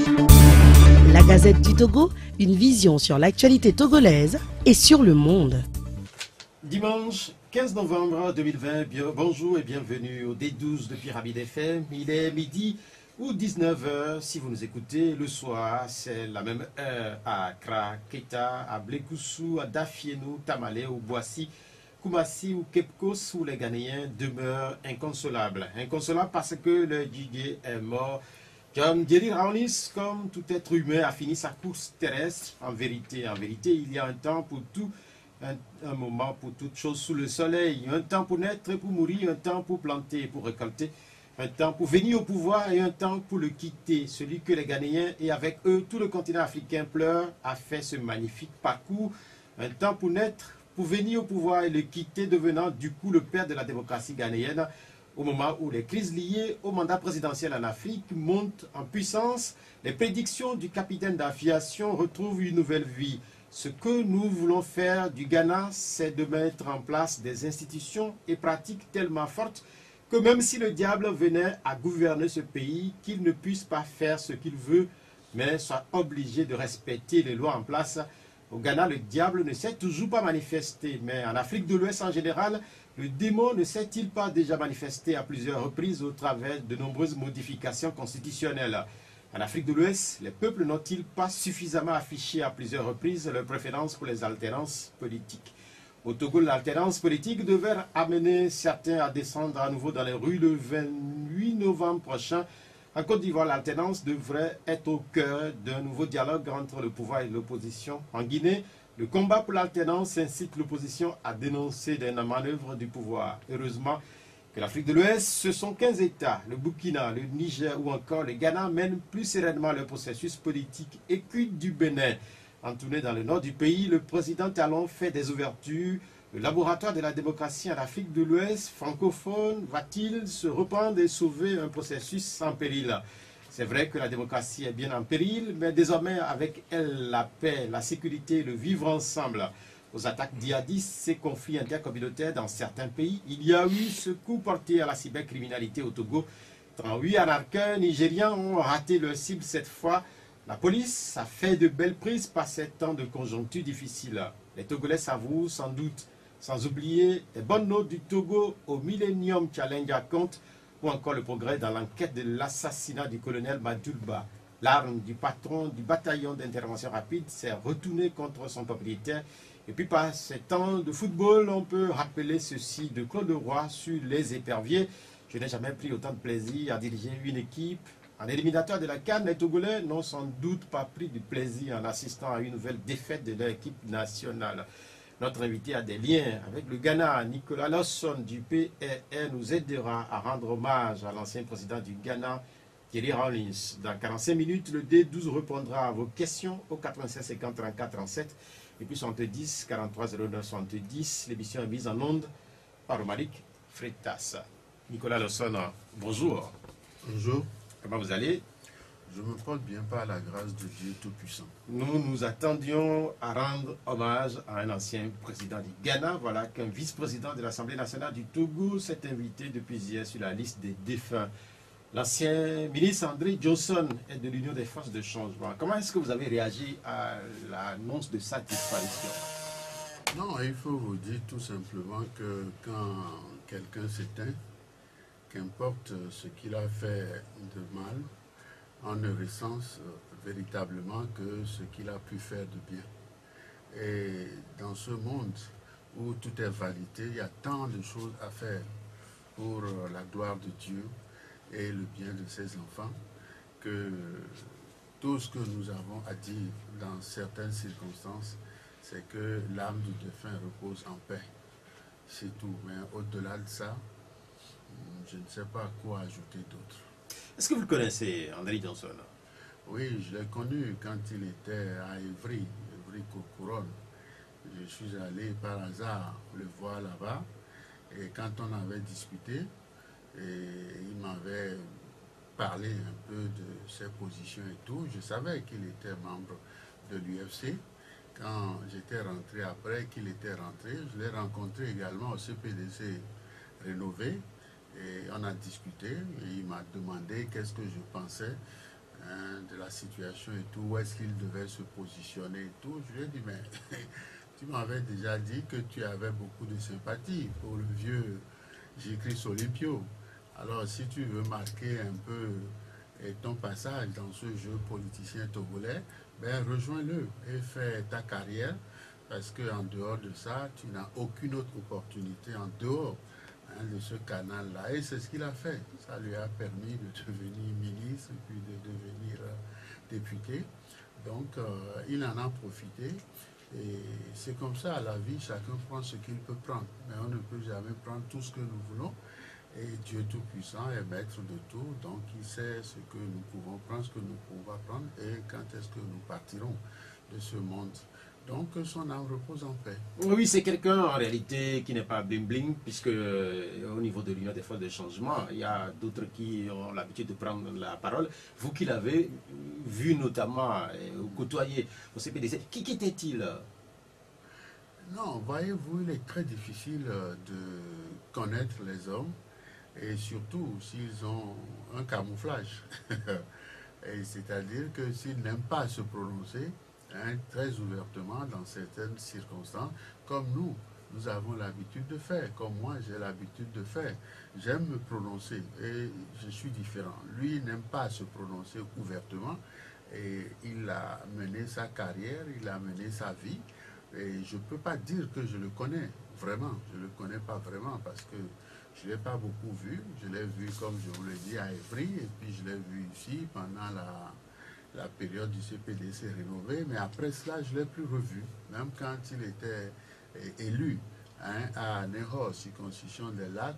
La Gazette du Togo, une vision sur l'actualité togolaise et sur le monde. Dimanche 15 novembre 2020, bonjour et bienvenue au D12 de Pyramide FM. Il est midi ou 19h si vous nous écoutez le soir. C'est la même heure à Accra, Keita, à Blekoussou, à Dafienou, Tamale ou Boissy, Koumassi ou Kepkos où les Ghanéens demeurent inconsolables. Inconsolables parce que le Didier est mort. Comme Jerry Rawlings, comme tout être humain, a fini sa course terrestre. En vérité, il y a un temps pour tout, un moment pour toute chose sous le soleil. Un temps pour naître et pour mourir, un temps pour planter et pour récolter. Un temps pour venir au pouvoir et un temps pour le quitter. Celui que les Ghanéens et avec eux tout le continent africain pleure a fait ce magnifique parcours. Un temps pour naître, pour venir au pouvoir et le quitter, devenant du coup le père de la démocratie ghanéenne. Au moment où les crises liées au mandat présidentiel en Afrique montent en puissance, les prédictions du capitaine d'aviation retrouvent une nouvelle vie. Ce que nous voulons faire du Ghana, c'est de mettre en place des institutions et pratiques tellement fortes que même si le diable venait à gouverner ce pays, qu'il ne puisse pas faire ce qu'il veut, mais soit obligé de respecter les lois en place. Au Ghana, le diable ne s'est toujours pas manifesté, mais en Afrique de l'Ouest en général, le démon ne s'est-il pas déjà manifesté à plusieurs reprises au travers de nombreuses modifications constitutionnelles? En Afrique de l'Ouest, les peuples n'ont-ils pas suffisamment affiché à plusieurs reprises leur préférence pour les alternances politiques? Au Togo, l'alternance politique devait amener certains à descendre à nouveau dans les rues le 28 novembre prochain. En Côte d'Ivoire, l'alternance devrait être au cœur d'un nouveau dialogue entre le pouvoir et l'opposition. En Guinée, le combat pour l'alternance incite l'opposition à dénoncer des manœuvres du pouvoir. Heureusement que l'Afrique de l'Ouest, ce sont 15 États, le Burkina, le Niger ou encore le Ghana mènent plus sereinement le processus politique. Et quid du Bénin? En tournée dans le nord du pays, le président Talon fait des ouvertures. Le laboratoire de la démocratie en Afrique de l'Ouest francophone va-t-il se reprendre et sauver un processus sans péril? C'est vrai que la démocratie est bien en péril, mais désormais avec elle la paix, la sécurité, le vivre ensemble. Aux attaques djihadistes, ces conflits intercommunautaires dans certains pays, il y a eu ce coup porté à la cybercriminalité au Togo. 38 anarcheurs nigérians ont raté leur cible cette fois. La police a fait de belles prises par ces temps de conjoncture difficile. Les Togolais s'avouent sans doute, sans oublier les bonnes notes du Togo au Millennium Challenge à compte ou encore le progrès dans l'enquête de l'assassinat du colonel Madulba. L'arme du patron du bataillon d'intervention rapide s'est retournée contre son propriétaire. Et puis par ces temps de football, on peut rappeler ceci de Claude Roy sur les éperviers. Je n'ai jamais pris autant de plaisir à diriger une équipe. En éliminatoire de la CAN, les Togolais n'ont sans doute pas pris du plaisir en assistant à une nouvelle défaite de leur équipe nationale. Notre invité a des liens avec le Ghana. Nicolas Lawson du PRR nous aidera à rendre hommage à l'ancien président du Ghana, Jerry Rawlings. Dans 45 minutes, le D12 répondra à vos questions au 96 50 34 37 et puis 70 43 09 70. L'émission est mise en onde par Romaric Freitas. Nicolas Lawson, bonjour. Bonjour. Comment vous allez? Je me porte bien par la grâce de Dieu Tout-Puissant. Nous nous attendions à rendre hommage à un ancien président du Ghana. Voilà qu'un vice-président de l'Assemblée nationale du Togo s'est invité depuis hier sur la liste des défunts. L'ancien ministre André Johnson est de l'Union des forces de changement. Comment est-ce que vous avez réagi à l'annonce de sa disparition? Non, il faut vous dire tout simplement que quand quelqu'un s'éteint, qu'importe ce qu'il a fait de mal, on ne recense véritablement que ce qu'il a pu faire de bien. Et dans ce monde où tout est vanité, il y a tant de choses à faire pour la gloire de Dieu et le bien de ses enfants, que tout ce que nous avons à dire dans certaines circonstances, c'est que l'âme du défunt repose en paix. C'est tout. Mais au-delà de ça, je ne sais pas quoi ajouter d'autre. Est-ce que vous le connaissez, André Johnson? Oui, je l'ai connu quand il était à Évry, Évry-Courcouronnes. Je suis allé par hasard le voir là-bas. Et quand on avait discuté, il m'avait parlé un peu de ses positions et tout. Je savais qu'il était membre de l'UFC. Quand j'étais rentré après qu'il était rentré, je l'ai rencontré également au CPDC rénové. Et on a discuté et il m'a demandé qu'est-ce que je pensais hein, de la situation et tout, où est-ce qu'il devait se positionner et tout. Je lui ai dit, mais tu m'avais déjà dit que tu avais beaucoup de sympathie pour le vieux J-Chris Olympio. Alors, si tu veux marquer un peu ton passage dans ce jeu politicien togolais, ben rejoins-le et fais ta carrière, parce qu'en dehors de ça, tu n'as aucune autre opportunité en dehors, hein, de ce canal-là. Et c'est ce qu'il a fait. Ça lui a permis de devenir ministre, puis de devenir député. Donc, il en a profité. Et c'est comme ça, à la vie, chacun prend ce qu'il peut prendre. Mais on ne peut jamais prendre tout ce que nous voulons. Et Dieu Tout-Puissant est maître de tout, donc il sait ce que nous pouvons prendre, ce que nous ne pouvons pas prendre, et quand est-ce que nous partirons de ce monde. Donc son âme repose en paix. Oui, c'est quelqu'un en réalité qui n'est pas bling-bling, puisque au niveau de l'Union des forces de changement, il y a d'autres qui ont l'habitude de prendre la parole. Vous qui l'avez vu notamment côtoyer au CPDC, qui était-il? Non, voyez-vous, il est très difficile de connaître les hommes, et surtout s'ils ont un camouflage. C'est-à-dire que s'ils n'aiment pas se prononcer, hein, très ouvertement dans certaines circonstances, comme nous avons l'habitude de faire, comme moi j'ai l'habitude de faire. J'aime me prononcer et je suis différent. Lui n'aime pas se prononcer ouvertement et il a mené sa carrière, il a mené sa vie. Et je ne peux pas dire que je le connais vraiment, je ne le connais pas vraiment parce que je ne l'ai pas beaucoup vu. Je l'ai vu, comme je vous l'ai dit, à Évry, et puis je l'ai vu ici pendant la période du CPDC rénové, mais après cela, je ne l'ai plus revu, même quand il était élu, hein, à Ného, circonscription des Lacs,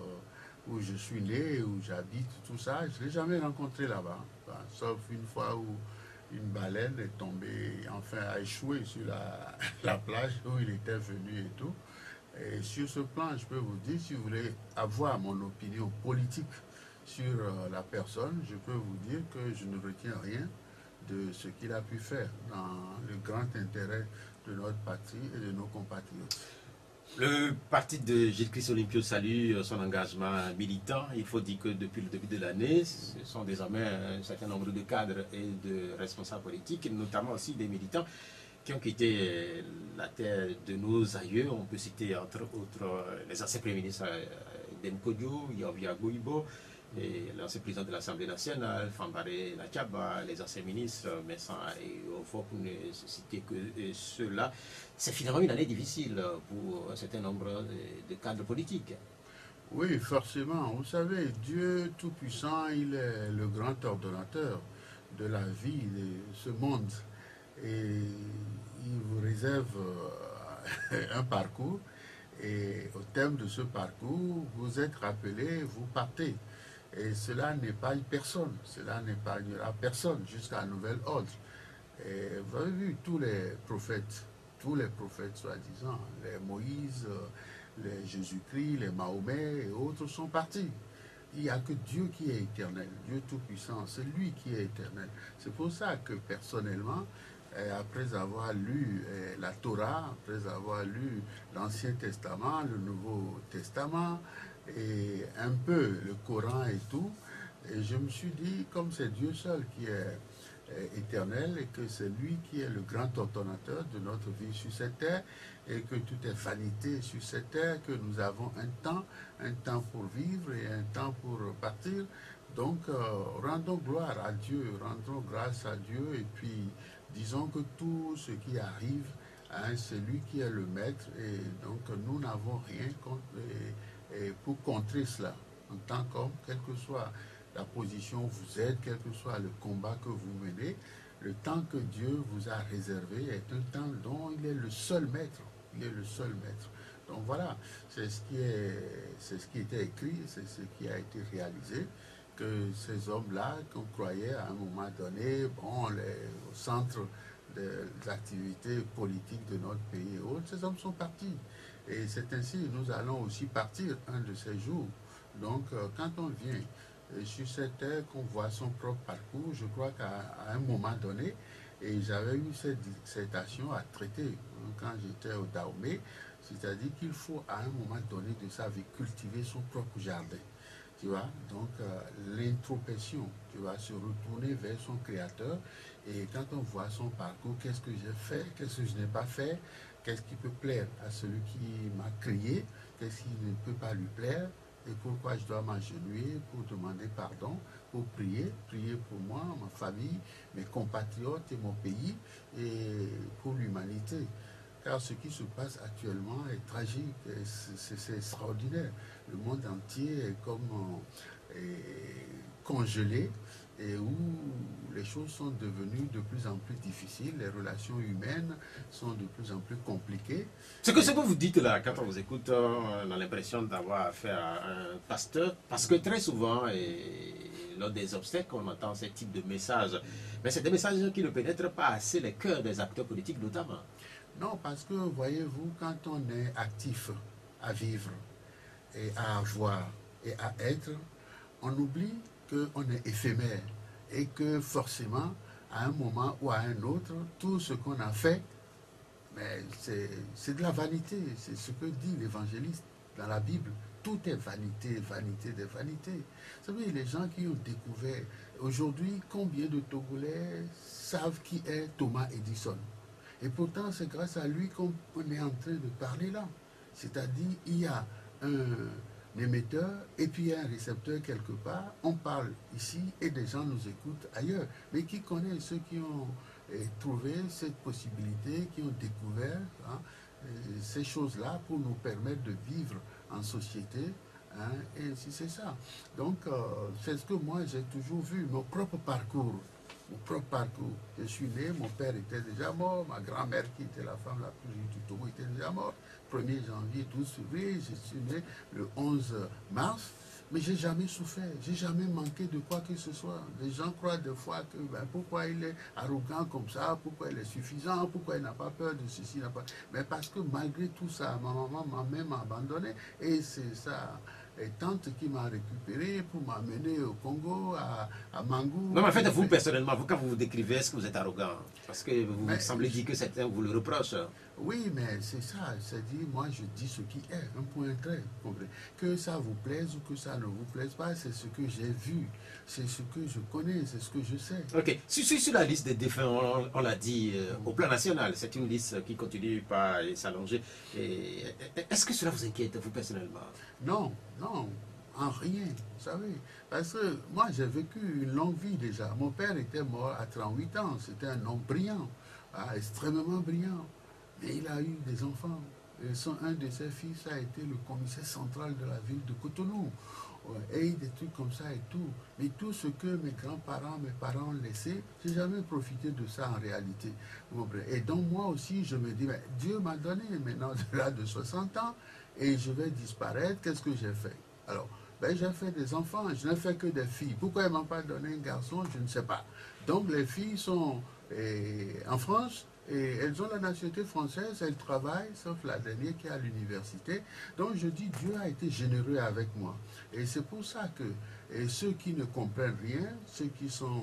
où je suis né, où j'habite, tout ça, je ne l'ai jamais rencontré là-bas, enfin, sauf une fois où une baleine est tombée, enfin a échoué sur la plage où il était venu et tout. Et sur ce plan, je peux vous dire, si vous voulez avoir mon opinion politique sur la personne, je peux vous dire que je ne retiens rien de ce qu'il a pu faire dans le grand intérêt de notre patrie et de nos compatriotes. Le parti de J-Chris Olympio salue son engagement militant. Il faut dire que depuis le début de l'année, ce sont désormais un certain nombre de cadres et de responsables politiques, notamment aussi des militants, qui ont quitté la terre de nos aïeux. On peut citer entre autres les anciens premiers ministres Demkodjo, Yovia Gouibo, et l'ancien président de l'Assemblée nationale, Fambaré Lachaba, les anciens ministres, Messan et Ofo, pour ne citer que ceux-là. C'est finalement une année difficile pour un certain nombre de cadres politiques. Oui, forcément. Vous savez, Dieu Tout-Puissant, il est le grand ordonnateur de la vie de ce monde. Et il vous réserve un parcours. Et au terme de ce parcours, vous êtes rappelé, vous partez. Et cela n'épargne personne. Cela n'épargnera personne jusqu'à nouvel ordre. Et vous avez vu tous les prophètes soi-disant, les Moïse, les Jésus-Christ, les Mahomet et autres sont partis. Il n'y a que Dieu qui est éternel, Dieu Tout-Puissant, c'est lui qui est éternel. C'est pour ça que personnellement, après avoir lu la Torah, après avoir lu l'Ancien Testament, le Nouveau Testament, et un peu le Coran et tout, et je me suis dit, comme c'est Dieu seul qui est éternel et que c'est lui qui est le grand ordonnateur de notre vie sur cette terre et que tout est vanité sur cette terre, que nous avons un temps pour vivre et un temps pour partir. Donc rendons gloire à Dieu, rendons grâce à Dieu et puis disons que tout ce qui arrive, hein, c'est lui qui est le maître et donc nous n'avons rien pour contrer cela en tant qu'homme, quelle que soit la position où vous êtes, quel que soit le combat que vous menez, le temps que Dieu vous a réservé est un temps dont il est le seul maître. Il est le seul maître. Donc voilà, c'est ce qui était écrit, c'est ce qui a été réalisé, que ces hommes-là, qu'on croyait à un moment donné, bon, au centre des activités politiques de notre pays et autres, ces hommes sont partis. Et c'est ainsi, nous allons aussi partir un de ces jours. Donc quand on vient sur cette terre, qu'on voit son propre parcours, je crois qu'à un moment donné, et j'avais eu cette dissertation à traiter quand j'étais au Dahomey, c'est-à-dire qu'il faut à un moment donné de sa vie cultiver son propre jardin. tu vois. Donc, l'introspection, tu vas se retourner vers son créateur. Et quand on voit son parcours, qu'est-ce que j'ai fait, qu'est-ce que je n'ai pas fait, qu'est-ce qui peut plaire à celui qui m'a créé, qu'est-ce qui ne peut pas lui plaire, et pourquoi je dois m'agenouiller pour demander pardon, pour prier, prier pour moi, ma famille, mes compatriotes et mon pays, et pour l'humanité. Car ce qui se passe actuellement est tragique, c'est extraordinaire. Le monde entier est comme congelé et où les choses sont devenues de plus en plus difficiles, les relations humaines sont de plus en plus compliquées. Ce que vous dites là, quand on vous écoute, on a l'impression d'avoir affaire à un pasteur, parce que très souvent, lors des obstacles, on entend ce type de messages. Mais c'est des messages qui ne pénètrent pas assez les cœurs des acteurs politiques notamment. Non, parce que, voyez-vous, quand on est actif à vivre et à avoir et à être, on oublie qu'on est éphémère et que forcément, à un moment ou à un autre, tout ce qu'on a fait, c'est de la vanité. C'est ce que dit l'évangéliste dans la Bible. Tout est vanité, vanité des vanités. Vous savez, les gens qui ont découvert, aujourd'hui, combien de Togolais savent qui est Thomas Edison? Et pourtant, c'est grâce à lui qu'on est en train de parler là. C'est-à-dire, il y a un émetteur et puis il y a un récepteur quelque part. On parle ici et des gens nous écoutent ailleurs. Mais qui connaît ceux qui ont trouvé cette possibilité, qui ont découvert ces choses-là pour nous permettre de vivre en société. Et c'est ça. Donc, c'est ce que moi j'ai toujours vu, mon propre parcours. Mon propre parcours. Je suis né, mon père était déjà mort, ma grand-mère qui était la femme la plus riche du Togo était déjà morte. 1er janvier, 12 février, je suis né le 11 mars, mais j'ai jamais souffert, j'ai jamais manqué de quoi que ce soit. Les gens croient des fois que pourquoi il est arrogant comme ça, pourquoi il est suffisant, pourquoi il n'a pas peur de ceci, n'a pas. Mais parce que malgré tout ça, ma maman m'a même abandonné et c'est ça. Et tante qui m'a récupéré pour m'amener au Congo, à Mangou. Non, mais en fait, vous, personnellement, quand vous vous décrivez, est-ce que vous êtes arrogant? Parce que vous semblez dire que certains vous le reprochent. Oui, mais c'est ça. C'est-à-dire, moi, je dis ce qui est, un point très complet. Que ça vous plaise ou que ça ne vous plaise pas, c'est ce que j'ai vu. C'est ce que je connais, c'est ce que je sais. Ok. Sur la liste des défunts, on l'a dit, au plan national, c'est une liste qui continue pas à s'allonger. Est-ce que cela vous inquiète, vous, personnellement? Non, non, en rien, vous savez. Parce que moi, j'ai vécu une longue vie déjà. Mon père était mort à 38 ans. C'était un homme brillant, extrêmement brillant. Mais il a eu des enfants. Et un de ses fils a été le commissaire central de la ville de Cotonou. Et des trucs comme ça et tout. Mais tout ce que mes grands-parents, mes parents ont laissé, j'ai jamais profité de ça en réalité. Et donc moi aussi, je me dis, mais Dieu m'a donné maintenant de 60 ans et je vais disparaître. Qu'est-ce que j'ai fait? Alors, j'ai fait des enfants, je n'ai fait que des filles. Pourquoi ils ne m'ont pas donné un garçon? Je ne sais pas. Donc les filles sont en France. Et elles ont la nationalité française, elles travaillent, sauf la dernière qui est à l'université. Donc je dis, Dieu a été généreux avec moi. Et c'est pour ça que ceux qui ne comprennent rien, ceux qui sont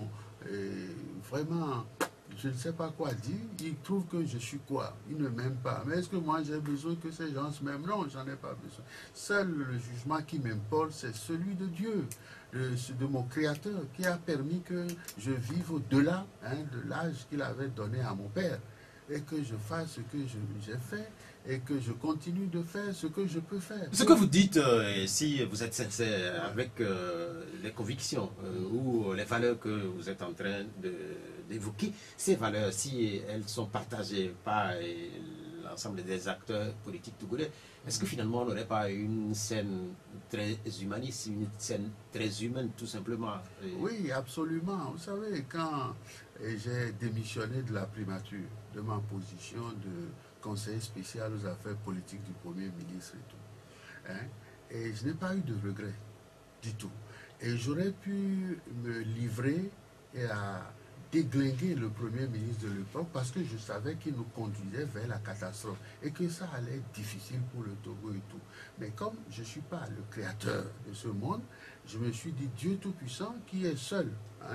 vraiment, je ne sais pas quoi dire, ils trouvent que je suis quoi? Ils ne m'aiment pas. Mais est-ce que moi j'ai besoin que ces gens se m'aiment? Non, j'en ai pas besoin. Seul le jugement qui m'importe, c'est celui de Dieu, de mon Créateur, qui a permis que je vive au-delà de l'âge qu'il avait donné à mon père. Et que je fasse ce que j'ai fait et que je continue de faire ce que je peux faire. Ce que vous dites, si vous êtes sincère avec les convictions ou les valeurs que vous êtes en train d'évoquer, ces valeurs, si elles sont partagées par l'ensemble des acteurs politiques togolais, est-ce que finalement on n'aurait pas une scène très humaniste, une scène très humaine tout simplement? Oui, absolument. Vous savez, quand j'ai démissionné de la primature, de ma position de conseiller spécial aux affaires politiques du Premier ministre et tout, et je n'ai pas eu de regret du tout. Et j'aurais pu me livrer et à déglinguer le Premier ministre de l'époque parce que je savais qu'il nous conduisait vers la catastrophe et que ça allait être difficile pour le Togo et tout. Mais comme je ne suis pas le créateur de ce monde, je me suis dit, Dieu Tout-Puissant, qui est seul,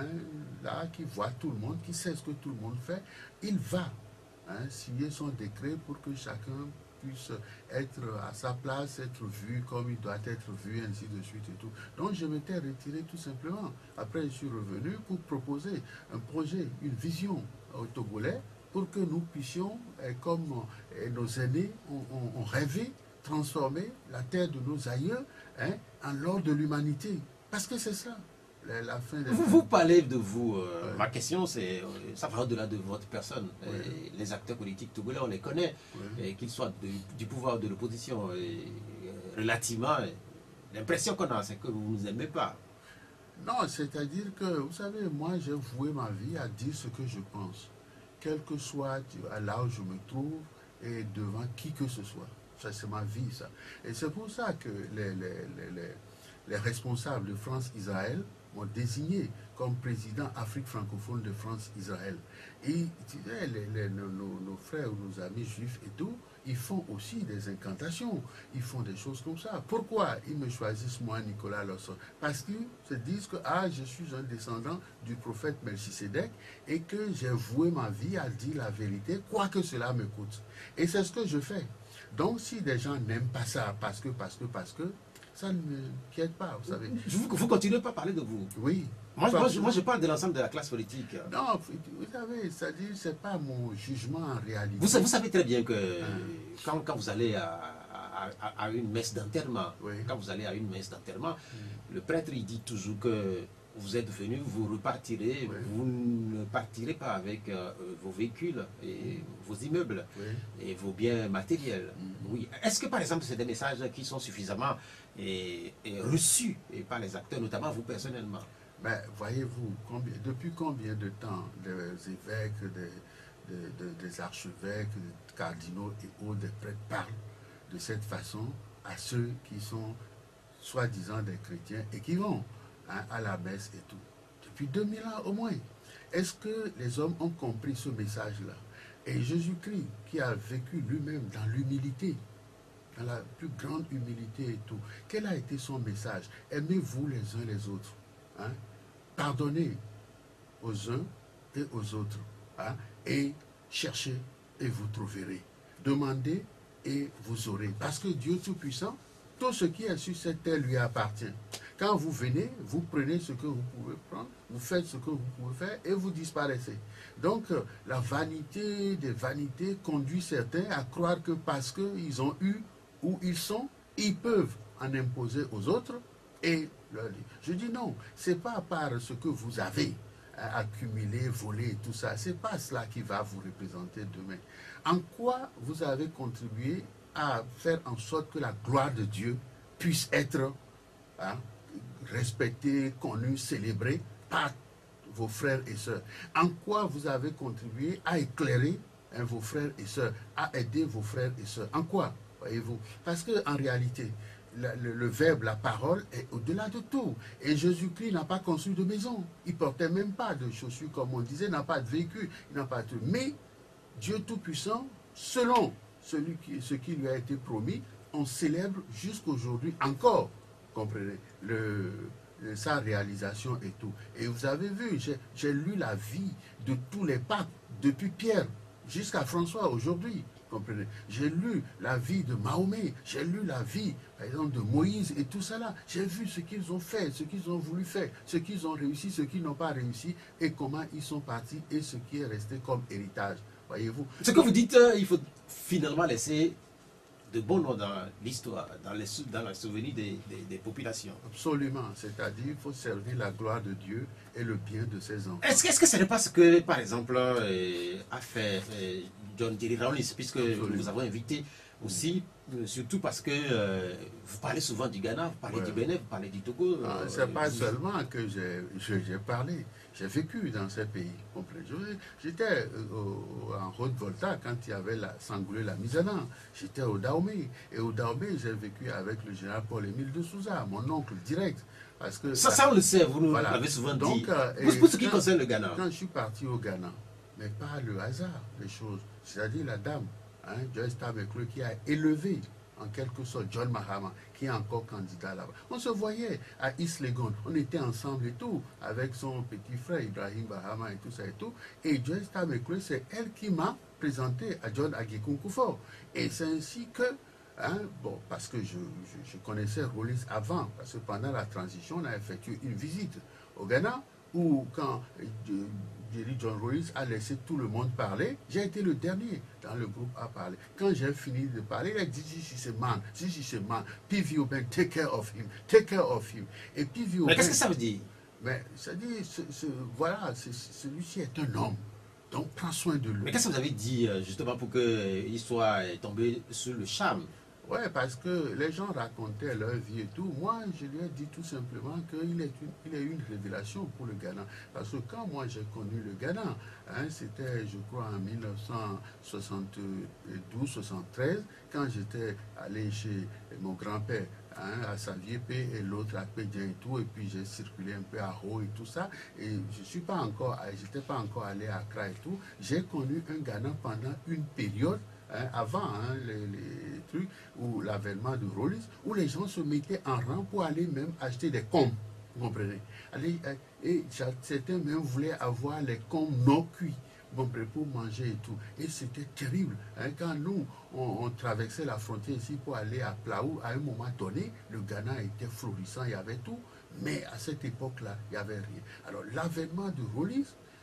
là, qui voit tout le monde, qui sait ce que tout le monde fait, il va signer son décret pour que chacun puisse être à sa place, être vu comme il doit être vu, ainsi de suite et tout. Donc je m'étais retiré tout simplement. Après, je suis revenu pour proposer un projet, une vision aux Togolais pour que nous puissions, comme nos aînés ont rêvé, transformer la terre de nos aïeux, hein, en l'or de l'humanité. Parce que c'est ça. La fin des Vous parlez de vous. Ouais. Ma question, c'est, ça va au-delà de votre personne. Ouais. Les acteurs politiques togolais, on les connaît, Ouais. qu'ils soient du pouvoir ou de l'opposition. Relativement, l'impression qu'on a, c'est que vous ne nous aimez pas. Non, c'est-à-dire que, vous savez, moi, j'ai voué ma vie à dire ce que je pense, quel que soit là où je me trouve et devant qui que ce soit. Ça, c'est ma vie, ça. Et c'est pour ça que les responsables de France-Israël m'ont désigné comme président Afrique francophone de France-Israël. Et nos frères ou nos amis juifs et tout, ils font aussi des incantations, ils font des choses comme ça. Pourquoi ils me choisissent, moi, Nicolas Losson? Parce qu'ils se disent que je suis un descendant du prophète Melchisédek et que j'ai voué ma vie à dire la vérité, quoi que cela me coûte. Et c'est ce que je fais. Donc, si des gens n'aiment pas ça, parce que, ça ne m'inquiète pas, vous savez. Vous continuez pas à parler de vous. Oui. Moi, je parle de l'ensemble de la classe politique. Non, vous savez, c'est-à-dire, c'est pas mon jugement en réalité. Vous savez très bien que quand vous allez à une messe d'enterrement, Oui. quand vous allez à une messe d'enterrement, le prêtre il dit toujours que vous êtes venu, vous repartirez, Oui. vous ne partirez pas avec vos véhicules et vos immeubles Oui. et vos biens matériels. Oui. Est-ce que par exemple c'est des messages qui sont suffisamment reçus par les acteurs, notamment vous personnellement? Mais voyez-vous, depuis combien de temps des évêques, des archevêques, des cardinaux et autres, des prêtres parlent de cette façon à ceux qui sont soi-disant des chrétiens et qui vont à la messe et tout? Depuis 2000 ans au moins. Est-ce que les hommes ont compris ce message-là? Et Jésus-Christ, qui a vécu lui-même dans l'humilité, dans la plus grande humilité et tout, quel a été son message? Aimez-vous les uns les autres. Hein? Pardonnez aux uns et aux autres. Hein? Et cherchez et vous trouverez. Demandez et vous aurez. Parce que Dieu Tout-Puissant, tout ce qui est sur cette terre lui appartient. Quand vous venez, vous prenez ce que vous pouvez prendre, vous faites ce que vous pouvez faire et vous disparaissez. Donc, la vanité des vanités conduit certains à croire que parce qu'ils ont eu où ils sont, ils peuvent en imposer aux autres. Et je dis non, c'est pas par ce que vous avez accumulé, volé et tout ça, c'est pas cela qui va vous représenter demain. En quoi vous avez contribué à faire en sorte que la gloire de Dieu puisse être respectée, connue, célébrée par vos frères et sœurs? En quoi vous avez contribué à éclairer vos frères et sœurs, à aider vos frères et sœurs? En quoi, voyez-vous? Parce qu'en réalité, le verbe, la parole est au-delà de tout. Et Jésus-Christ n'a pas construit de maison. Il ne portait même pas de chaussures, comme on disait, n'a pas de véhicule, il n'a pas de... Mais Dieu Tout-Puissant, selon ce qui lui a été promis, on célèbre jusqu'aujourd'hui encore, comprenez, sa réalisation et tout. Et vous avez vu, j'ai lu la vie de tous les papes, depuis Pierre jusqu'à François aujourd'hui. Comprenez? J'ai lu la vie de Mahomet, j'ai lu la vie, par exemple, de Moïse et tout ça là. J'ai vu ce qu'ils ont fait, ce qu'ils ont voulu faire, ce qu'ils ont réussi, ce qu'ils n'ont pas réussi, et comment ils sont partis, et ce qui est resté comme héritage. Voyez-vous? Ce que vous dites, il faut finalement laisser de bons noms dans l'histoire, dans le souvenir des populations. Absolument. C'est-à-dire qu'il faut servir la gloire de Dieu et le bien de ses enfants. Est-ce que ce n'est pas ce que, par exemple, a fait John Jerry Rawlings, puisque nous vous avons invité aussi, surtout parce que vous parlez souvent du Ghana, vous parlez du Bénin, vous parlez du Togo. Ce n'est pas seulement que j'ai parlé, j'ai vécu dans ces pays. J'étais en Haute-Volta quand il y avait Sangoulé la Misana. J'étais au Dahomey. Et au Dahomey, j'ai vécu avec le général Paul-Émile de Souza, mon oncle direct. Parce que, ça on le sait, vous nous l'avez souvent dit. Pour ce qui concerne le Ghana. Quand je suis parti au Ghana, mais pas le hasard des choses, c'est-à-dire la dame, Joyce Tameklo, qui a élevé en quelque sorte John Mahama, qui est encore candidat là-bas. On se voyait à East Legon, on était ensemble et tout, avec son petit frère Ibrahim Bahama et tout ça et tout. Et Joyce Tamekwe, c'est elle qui m'a présenté à John Agyekunkufor. Et c'est ainsi que, hein, bon, parce que je connaissais Rollis avant, parce que pendant la transition, on a effectué une visite au Ghana, où quand Jerry John Rollis a laissé tout le monde parler, j'ai été le dernier dans le groupe à parler. Quand j'ai fini de parler, il a dit, this is a man, P.V. Oben, take care of him. Et P.V. Oben... Mais qu'est-ce que ça veut dire? Mais ça dit, voilà, celui-ci est un homme. Donc, prends soin de lui. Mais qu'est-ce que vous avez dit justement pour qu'il soit tombé sur le charme? Oui, parce que les gens racontaient leur vie et tout. Moi, je lui ai dit tout simplement qu'il est une révélation pour le Ghana. Parce que quand moi j'ai connu le Ghana, hein, c'était, je crois, en 1972-73, quand j'étais allé chez mon grand-père, hein, à Saviépé et l'autre à Pédia et tout, et puis j'ai circulé un peu à Ho et tout ça, et j'étais pas encore allé à Accra et tout. J'ai connu un Ghana pendant une période, hein, avant les trucs, ou l'avènement de Rollis, où les gens se mettaient en rang pour aller même acheter des combes, vous comprenez? Et certains même voulaient avoir les combes non cuits, pour manger et tout. Et c'était terrible. Hein, quand nous, on traversait la frontière ici pour aller à Plaou, à un moment donné, le Ghana était florissant, il y avait tout, mais à cette époque-là, il n'y avait rien. Alors l'avènement de Rollis,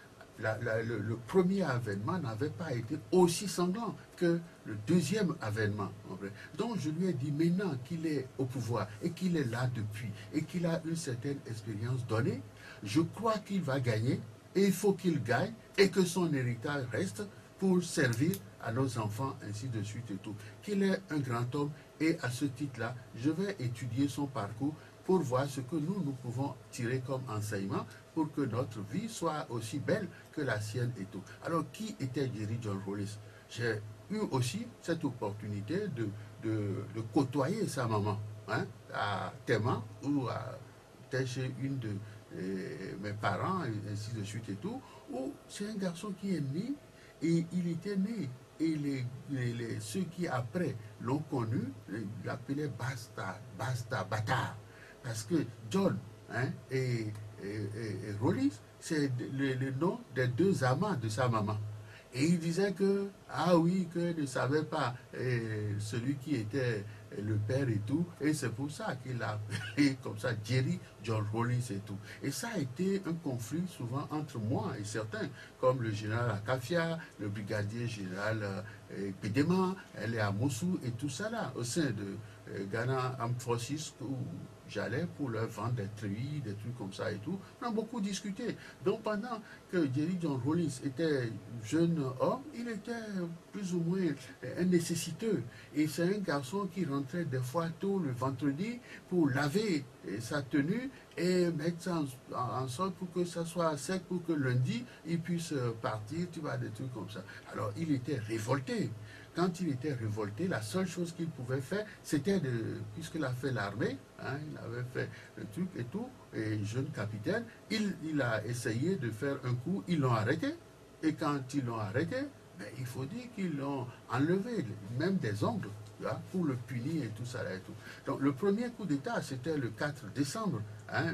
le premier avènement n'avait pas été aussi sanglant que le deuxième avènement. Donc je lui ai dit, maintenant qu'il est au pouvoir et qu'il est là depuis et qu'il a une certaine expérience donnée, je crois qu'il va gagner et il faut qu'il gagne et que son héritage reste pour servir à nos enfants, ainsi de suite et tout. Qu'il est un grand homme et à ce titre-là, je vais étudier son parcours pour voir ce que nous pouvons tirer comme enseignement pour que notre vie soit aussi belle que la sienne et tout. Alors, qui était Jerry John Rollis? J'ai eu aussi cette opportunité de côtoyer sa maman, hein, à Tema, ou chez une de mes parents, et ainsi de suite et tout, où c'est un garçon qui est né, et il était né, et ceux qui après l'ont connu, l'appelaient Basta, parce que John, hein, et Rollis, c'est le nom des deux amants de sa maman. Et il disait que, ah oui, que ne savait pas celui qui était le père et tout. Et c'est pour ça qu'il a appelé comme ça Jerry John Rollis et tout. Et ça a été un conflit souvent entre moi et certains, comme le général Akafia, le brigadier général Pédéma, elle est à Moussou et tout ça là, au sein de Ghana Armed Forces, où j'allais pour leur vendre des treillis, des trucs comme ça et tout. On a beaucoup discuté. Donc pendant que Jerry John Rollis était jeune homme, il était plus ou moins un nécessiteux. Et c'est un garçon qui rentrait des fois tôt le vendredi pour laver sa tenue et mettre ça en sorte pour que ça soit sec, pour que lundi, il puisse partir, tu vois, des trucs comme ça. Alors il était révolté. Quand il était révolté, la seule chose qu'il pouvait faire, c'était puisqu'il a fait l'armée, hein, il avait fait le truc et tout, et jeune capitaine, il a essayé de faire un coup, ils l'ont arrêté, et quand ils l'ont arrêté, ben, il faut dire qu'ils l'ont enlevé, même des ongles, là, pour le punir et tout ça là et tout. Donc le premier coup d'État, c'était le 4 décembre, hein,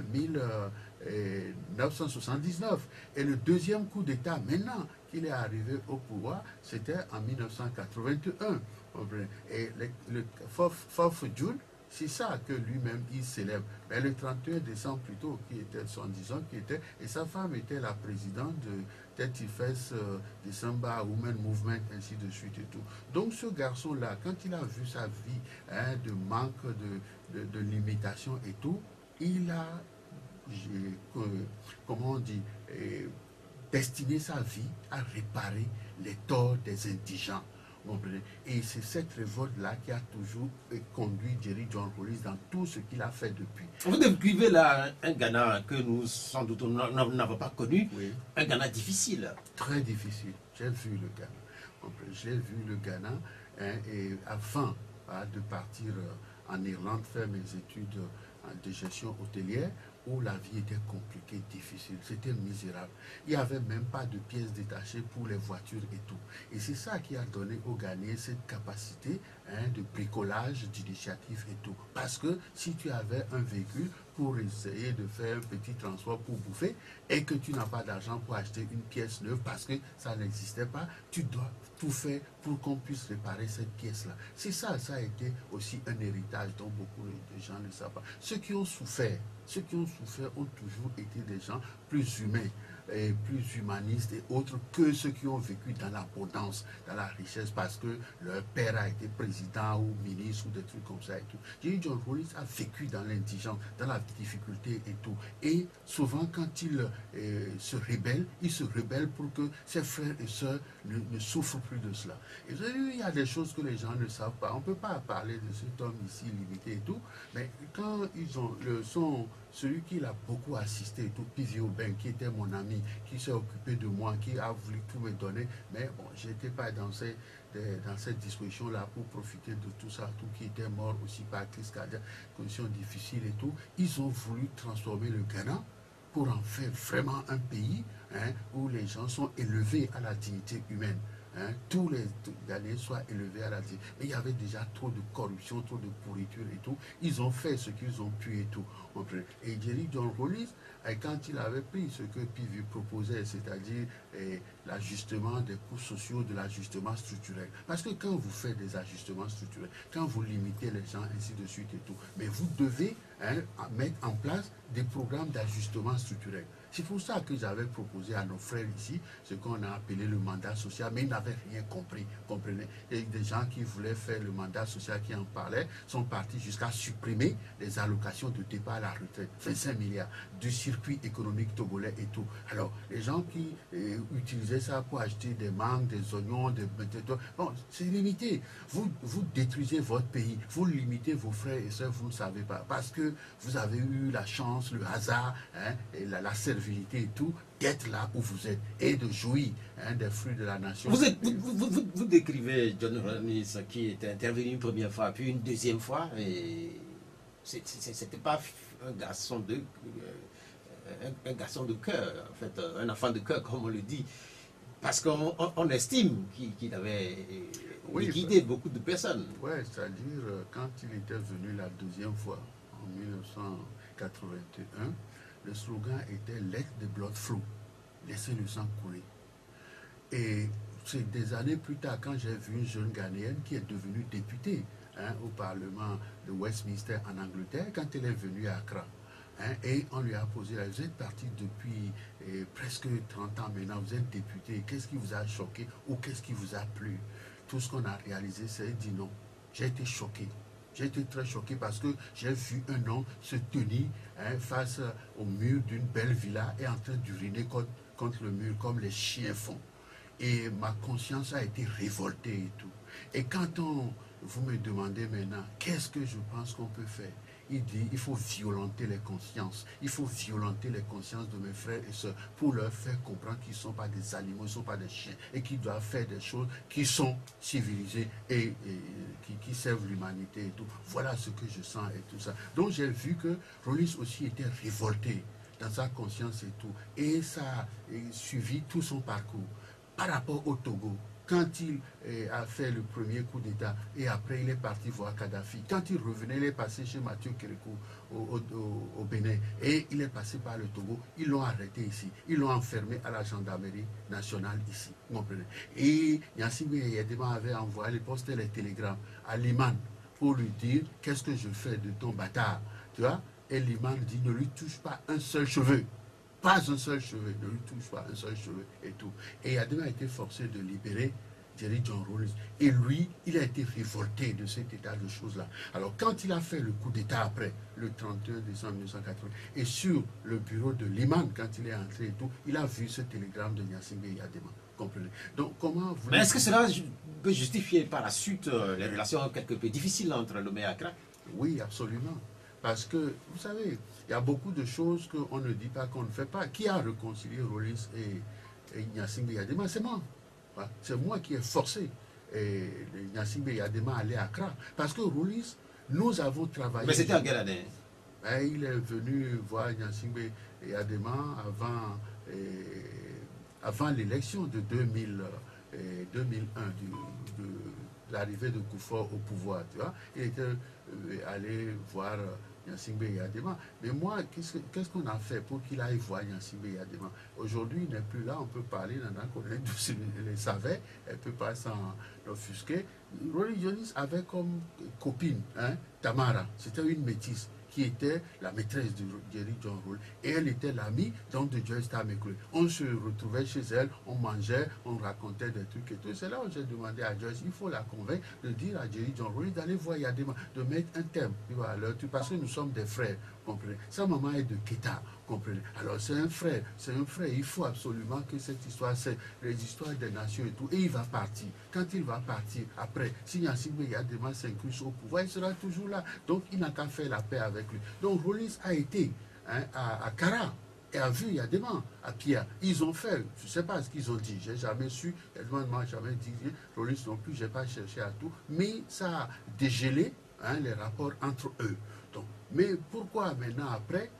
1979, et le deuxième coup d'État, maintenant qu'il est arrivé au pouvoir, c'était en 1981. Et le 4 juin, c'est ça que lui-même il célèbre. Mais le 31 décembre plutôt, qui était son disant, et sa femme était la présidente de Tet-Ifes December Women Movement, ainsi de suite et tout. Donc ce garçon-là, quand il a vu sa vie, hein, de manque de limitation et tout, il a, comment on dit, destiné sa vie à réparer les torts des indigents. Et c'est cette révolte-là qui a toujours conduit Jerry John Rollis dans tout ce qu'il a fait depuis. Vous décrivez là un Ghana que nous, sans doute, n'avons pas connu, oui. Un Ghana difficile. Très difficile. J'ai vu le Ghana. J'ai vu le Ghana, hein, et avant de partir en Irlande faire mes études de gestion hôtelière, où la vie était compliquée, difficile, c'était misérable. Il n'y avait même pas de pièces détachées pour les voitures et tout. Et c'est ça qui a donné aux Ghanéens cette capacité de bricolage, d'initiative et tout. Parce que si tu avais un véhicule pour essayer de faire un petit transport pour bouffer et que tu n'as pas d'argent pour acheter une pièce neuve parce que ça n'existait pas, tu dois tout faire pour qu'on puisse réparer cette pièce-là. C'est ça, ça a été aussi un héritage dont beaucoup de gens ne savent pas. Ceux qui ont souffert ont toujours été des gens plus humains, et plus humanistes et autres que ceux qui ont vécu dans l'abondance, dans la richesse, parce que leur père a été président ou ministre ou des trucs comme ça et tout. Jerry John Rawlings a vécu dans l'indigence, dans la difficulté et tout. Et souvent, quand il se rebelle pour que ses frères et sœurs ne souffrent plus de cela. Et il y a des choses que les gens ne savent pas. On ne peut pas parler de cet homme ici limité et tout, mais quand ils ont le son, celui qui l'a beaucoup assisté et tout, Pivio Ben, qui était mon ami, qui s'est occupé de moi, qui a voulu tout me donner, mais bon, je n'étais pas dans cette disposition-là pour profiter de tout ça, tout qui était mort aussi par crise cardiaque, conditions difficiles et tout. Ils ont voulu transformer le Ghana pour en faire vraiment un pays où les gens sont élevés à la dignité humaine. Tous les Ghanéens soient élevés à la dignité. Mais il y avait déjà trop de corruption, trop de pourriture et tout. Ils ont fait ce qu'ils ont pu et tout. Et Jerry John Rawlings, quand il avait pris ce que Pivi proposait, c'est-à-dire l'ajustement des coûts sociaux, de l'ajustement structurel. Parce que quand vous faites des ajustements structurels, quand vous limitez les gens, ainsi de suite et tout, mais vous devez mettre en place des programmes d'ajustement structurel. C'est pour ça que j'avais proposé à nos frères ici ce qu'on a appelé le mandat social, mais ils n'avaient rien compris, comprenez. Et des gens qui voulaient faire le mandat social, qui en parlaient, sont partis jusqu'à supprimer les allocations de départ à la retraite, 25 milliards, du circuit économique togolais et tout. Alors, les gens qui utilisaient ça pour acheter des mangues, des oignons, des... Bon, c'est limité. Vous détruisez votre pays, vous limitez vos frères et sœurs, vous ne savez pas, parce que vous avez eu la chance, le hasard, et la servilité et tout, d'être là où vous êtes et de jouir des fruits de la nation. Vous décrivez John Rawlings qui était intervenu une première fois, puis une deuxième fois, et c'était pas un garçon de cœur, en fait, un enfant de cœur, comme on le dit, parce qu'on estime qu'il avait guidé beaucoup de personnes. Oui, c'est-à-dire, quand il était venu la deuxième fois, en 1981, le slogan était « Let the blood flow », laissez le sang couler. Et c'est des années plus tard, quand j'ai vu une jeune Ghanéenne qui est devenue députée au Parlement de Westminster en Angleterre, quand elle est venue à Accra. Et on lui a posé, là, vous êtes parti depuis presque 30 ans maintenant, vous êtes député, qu'est-ce qui vous a choqué ou qu'est-ce qui vous a plu? Tout ce qu'on a réalisé, c'est dit non. J'ai été choqué. J'ai été très choqué parce que j'ai vu un homme se tenir face au mur d'une belle villa et en train d'uriner contre le mur comme les chiens font. Et ma conscience a été révoltée et tout. Et quand vous me demandez maintenant, qu'est-ce que je pense qu'on peut faire? Il dit, il faut violenter les consciences. Il faut violenter les consciences de mes frères et sœurs pour leur faire comprendre qu'ils ne sont pas des animaux, ils ne sont pas des chiens et qu'ils doivent faire des choses qui sont civilisées et qui servent l'humanité et tout. Voilà ce que je sens et tout ça. Donc j'ai vu que Rawlings aussi était révolté dans sa conscience et tout. Et ça a suivi tout son parcours. Par rapport au Togo, quand il a fait le premier coup d'État et après il est parti voir Kadhafi, quand il revenait, il est passé chez Mathieu Kérékou au Bénin et il est passé par le Togo, ils l'ont arrêté ici, ils l'ont enfermé à la gendarmerie nationale ici, vous comprenez. Et Gnassingbé Eyadema avait envoyé, il postait les télégrammes à Liman pour lui dire qu'est-ce que je fais de ton bâtard, tu vois. Et Liman dit ne lui touche pas un seul cheveu. Pas un seul cheveu, ne lui touche pas un seul cheveu et tout. Et Eyadema a été forcé de libérer Jerry John Rawlings. Et lui, il a été révolté de cet état de choses-là. Alors, quand il a fait le coup d'État après, le 31 décembre 1980, et sur le bureau de Liman, quand il est entré et tout, il a vu ce télégramme de Gnassingbé Eyadema. Comprenez. Donc, comment vous... Mais est-ce que cela peut justifier par la suite les relations quelque peu difficiles entre Lomé et Accra? Oui, absolument. Parce que, vous savez, il y a beaucoup de choses qu'on ne dit pas, qu'on ne fait pas. Qui a réconcilié Rawlings et Gnassingbé Eyadema? C'est moi. C'est moi qui ai forcé Gnassingbé Eyadema à aller à Accra. Parce que Rawlings, nous avons travaillé... Mais c'était en quelle année? Ben, il est venu voir Gnassingbé Eyadema avant l'élection de 2001, de l'arrivée de Kufuor au pouvoir. Tu vois. Il était allé voir Gnassingbé Eyadema. Mais moi, qu'est-ce qu'on a fait pour qu'il aille voir Gnassingbé Eyadema? Aujourd'hui, il n'est plus là, on peut parler, Nana Koné les savait, elle ne peut pas s'en offusquer. Rolly Johnny avait comme copine Tamara, c'était une métisse qui était la maîtresse de Jerry John Roll. Et elle était l'amie donc de Joyce Tamekwe. On se retrouvait chez elle, on mangeait, on racontait des trucs et tout. C'est là où j'ai demandé à Joyce, il faut la convaincre de dire à Jerry John Roll d'aller voir Yadema, de mettre un thème à l'heure, parce que nous sommes des frères, comprenez. Sa maman est de Keta, comprenez. Alors c'est un frère, il faut absolument que cette histoire, c'est les histoires des nations et tout. Et il va partir. Quand il va partir, après, si Gnassingbé Eyadema s'incruste au pouvoir, il sera toujours là. Donc il n'a qu'à faire la paix avec lui. Donc Rollins a été à Kara et a vu Eyadema à Pierre. Ils ont fait, je ne sais pas ce qu'ils ont dit, j'ai jamais su, Edmond ne m'a jamais dit, Rollins non plus, je n'ai pas cherché à tout, mais ça a dégelé les rapports entre eux. Donc, mais pourquoi maintenant après,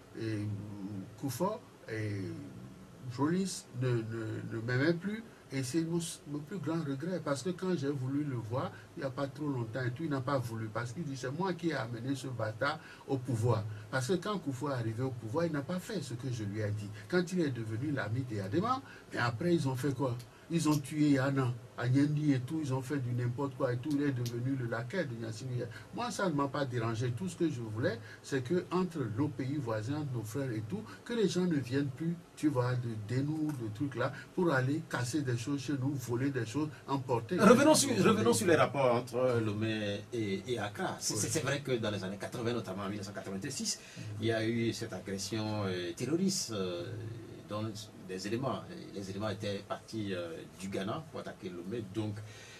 Kufuor et Rollins ne m'aimaient plus? Et c'est mon plus grand regret, parce que quand j'ai voulu le voir, il n'y a pas trop longtemps, et tout, il n'a pas voulu, parce qu'il dit, c'est moi qui ai amené ce bâtard au pouvoir. Parce que quand Kufuor est arrivé au pouvoir, il n'a pas fait ce que je lui ai dit. Quand il est devenu l'ami d'Eyadema, mais après, ils ont fait quoi? Ils ont tué Yana, Agnendi et tout, ils ont fait du n'importe quoi et tout, il est devenu le laquais de Gnassingbé. Moi, ça ne m'a pas dérangé. Tout ce que je voulais, c'est que entre nos pays voisins, nos frères et tout, que les gens ne viennent plus, tu vois, de dénous, de trucs là, pour aller casser des choses chez nous, voler des choses, emporter. Revenons sur les rapports entre Lomé et Accra. C'est vrai que dans les années 80, notamment en 1986, il y a eu cette agression terroriste dont les éléments étaient partis du Ghana pour attaquer Lomé, donc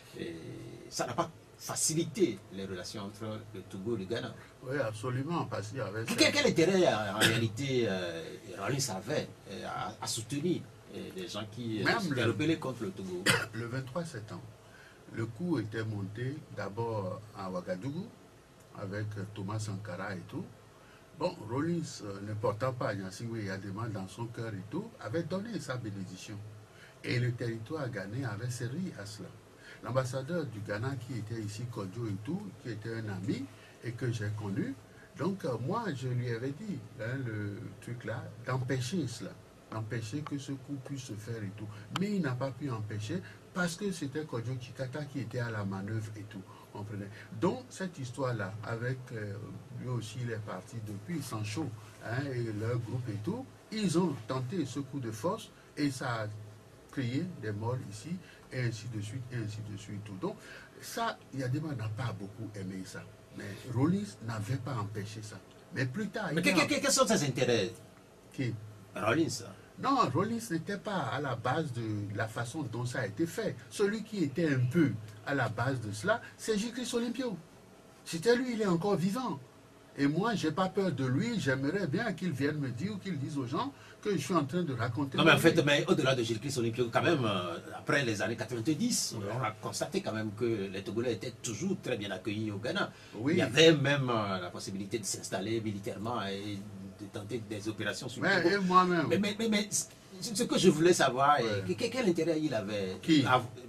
ça n'a pas facilité les relations entre le Togo et le Ghana. Oui, absolument, parce qu'il y avait... Quel intérêt en réalité Rollins avait à soutenir des gens qui s'étaient rebellés contre le Togo? Le 23 septembre, le coup était monté d'abord à Ouagadougou avec Thomas Sankara et tout. Bon, Rollins, ne portant pas Gnassingbé Eyadema dans son cœur et tout, avait donné sa bénédiction. Et le territoire ghanéen avait servi à cela. L'ambassadeur du Ghana qui était ici, Kodjo et tout, qui était un ami et que j'ai connu, donc moi je lui avais dit, le truc là, d'empêcher cela, d'empêcher que ce coup puisse se faire et tout. Mais il n'a pas pu empêcher parce que c'était Kodjo Chikata qui était à la manœuvre et tout. Donc cette histoire-là, avec lui aussi, il est parti depuis Sancho et leur groupe et tout, ils ont tenté ce coup de force et ça a créé des morts ici, et ainsi de suite, et ainsi de suite. Tout. Donc ça, Eyadema n'a pas beaucoup aimé ça. Mais Rollins n'avait pas empêché ça. Mais plus tard... Mais quels sont ses intérêts? Qui? Rollins. Non, Rollins n'était pas à la base de la façon dont ça a été fait. Celui qui était un peu à la base de cela, c'est J-Chris Olympio. C'était lui, il est encore vivant. Et moi, je n'ai pas peur de lui. J'aimerais bien qu'il vienne me dire ou qu'il dise aux gens que je suis en train de raconter. Non, mais en fait, au-delà de J-Chris Olympio, quand même, après les années 90, on a constaté quand même que les Togolais étaient toujours très bien accueillis au Ghana. Oui. Il y avait même la possibilité de s'installer militairement et de tenter des opérations sur le Togo. Et moi-même. Mais ce que je voulais savoir, quel intérêt il avait? Qui?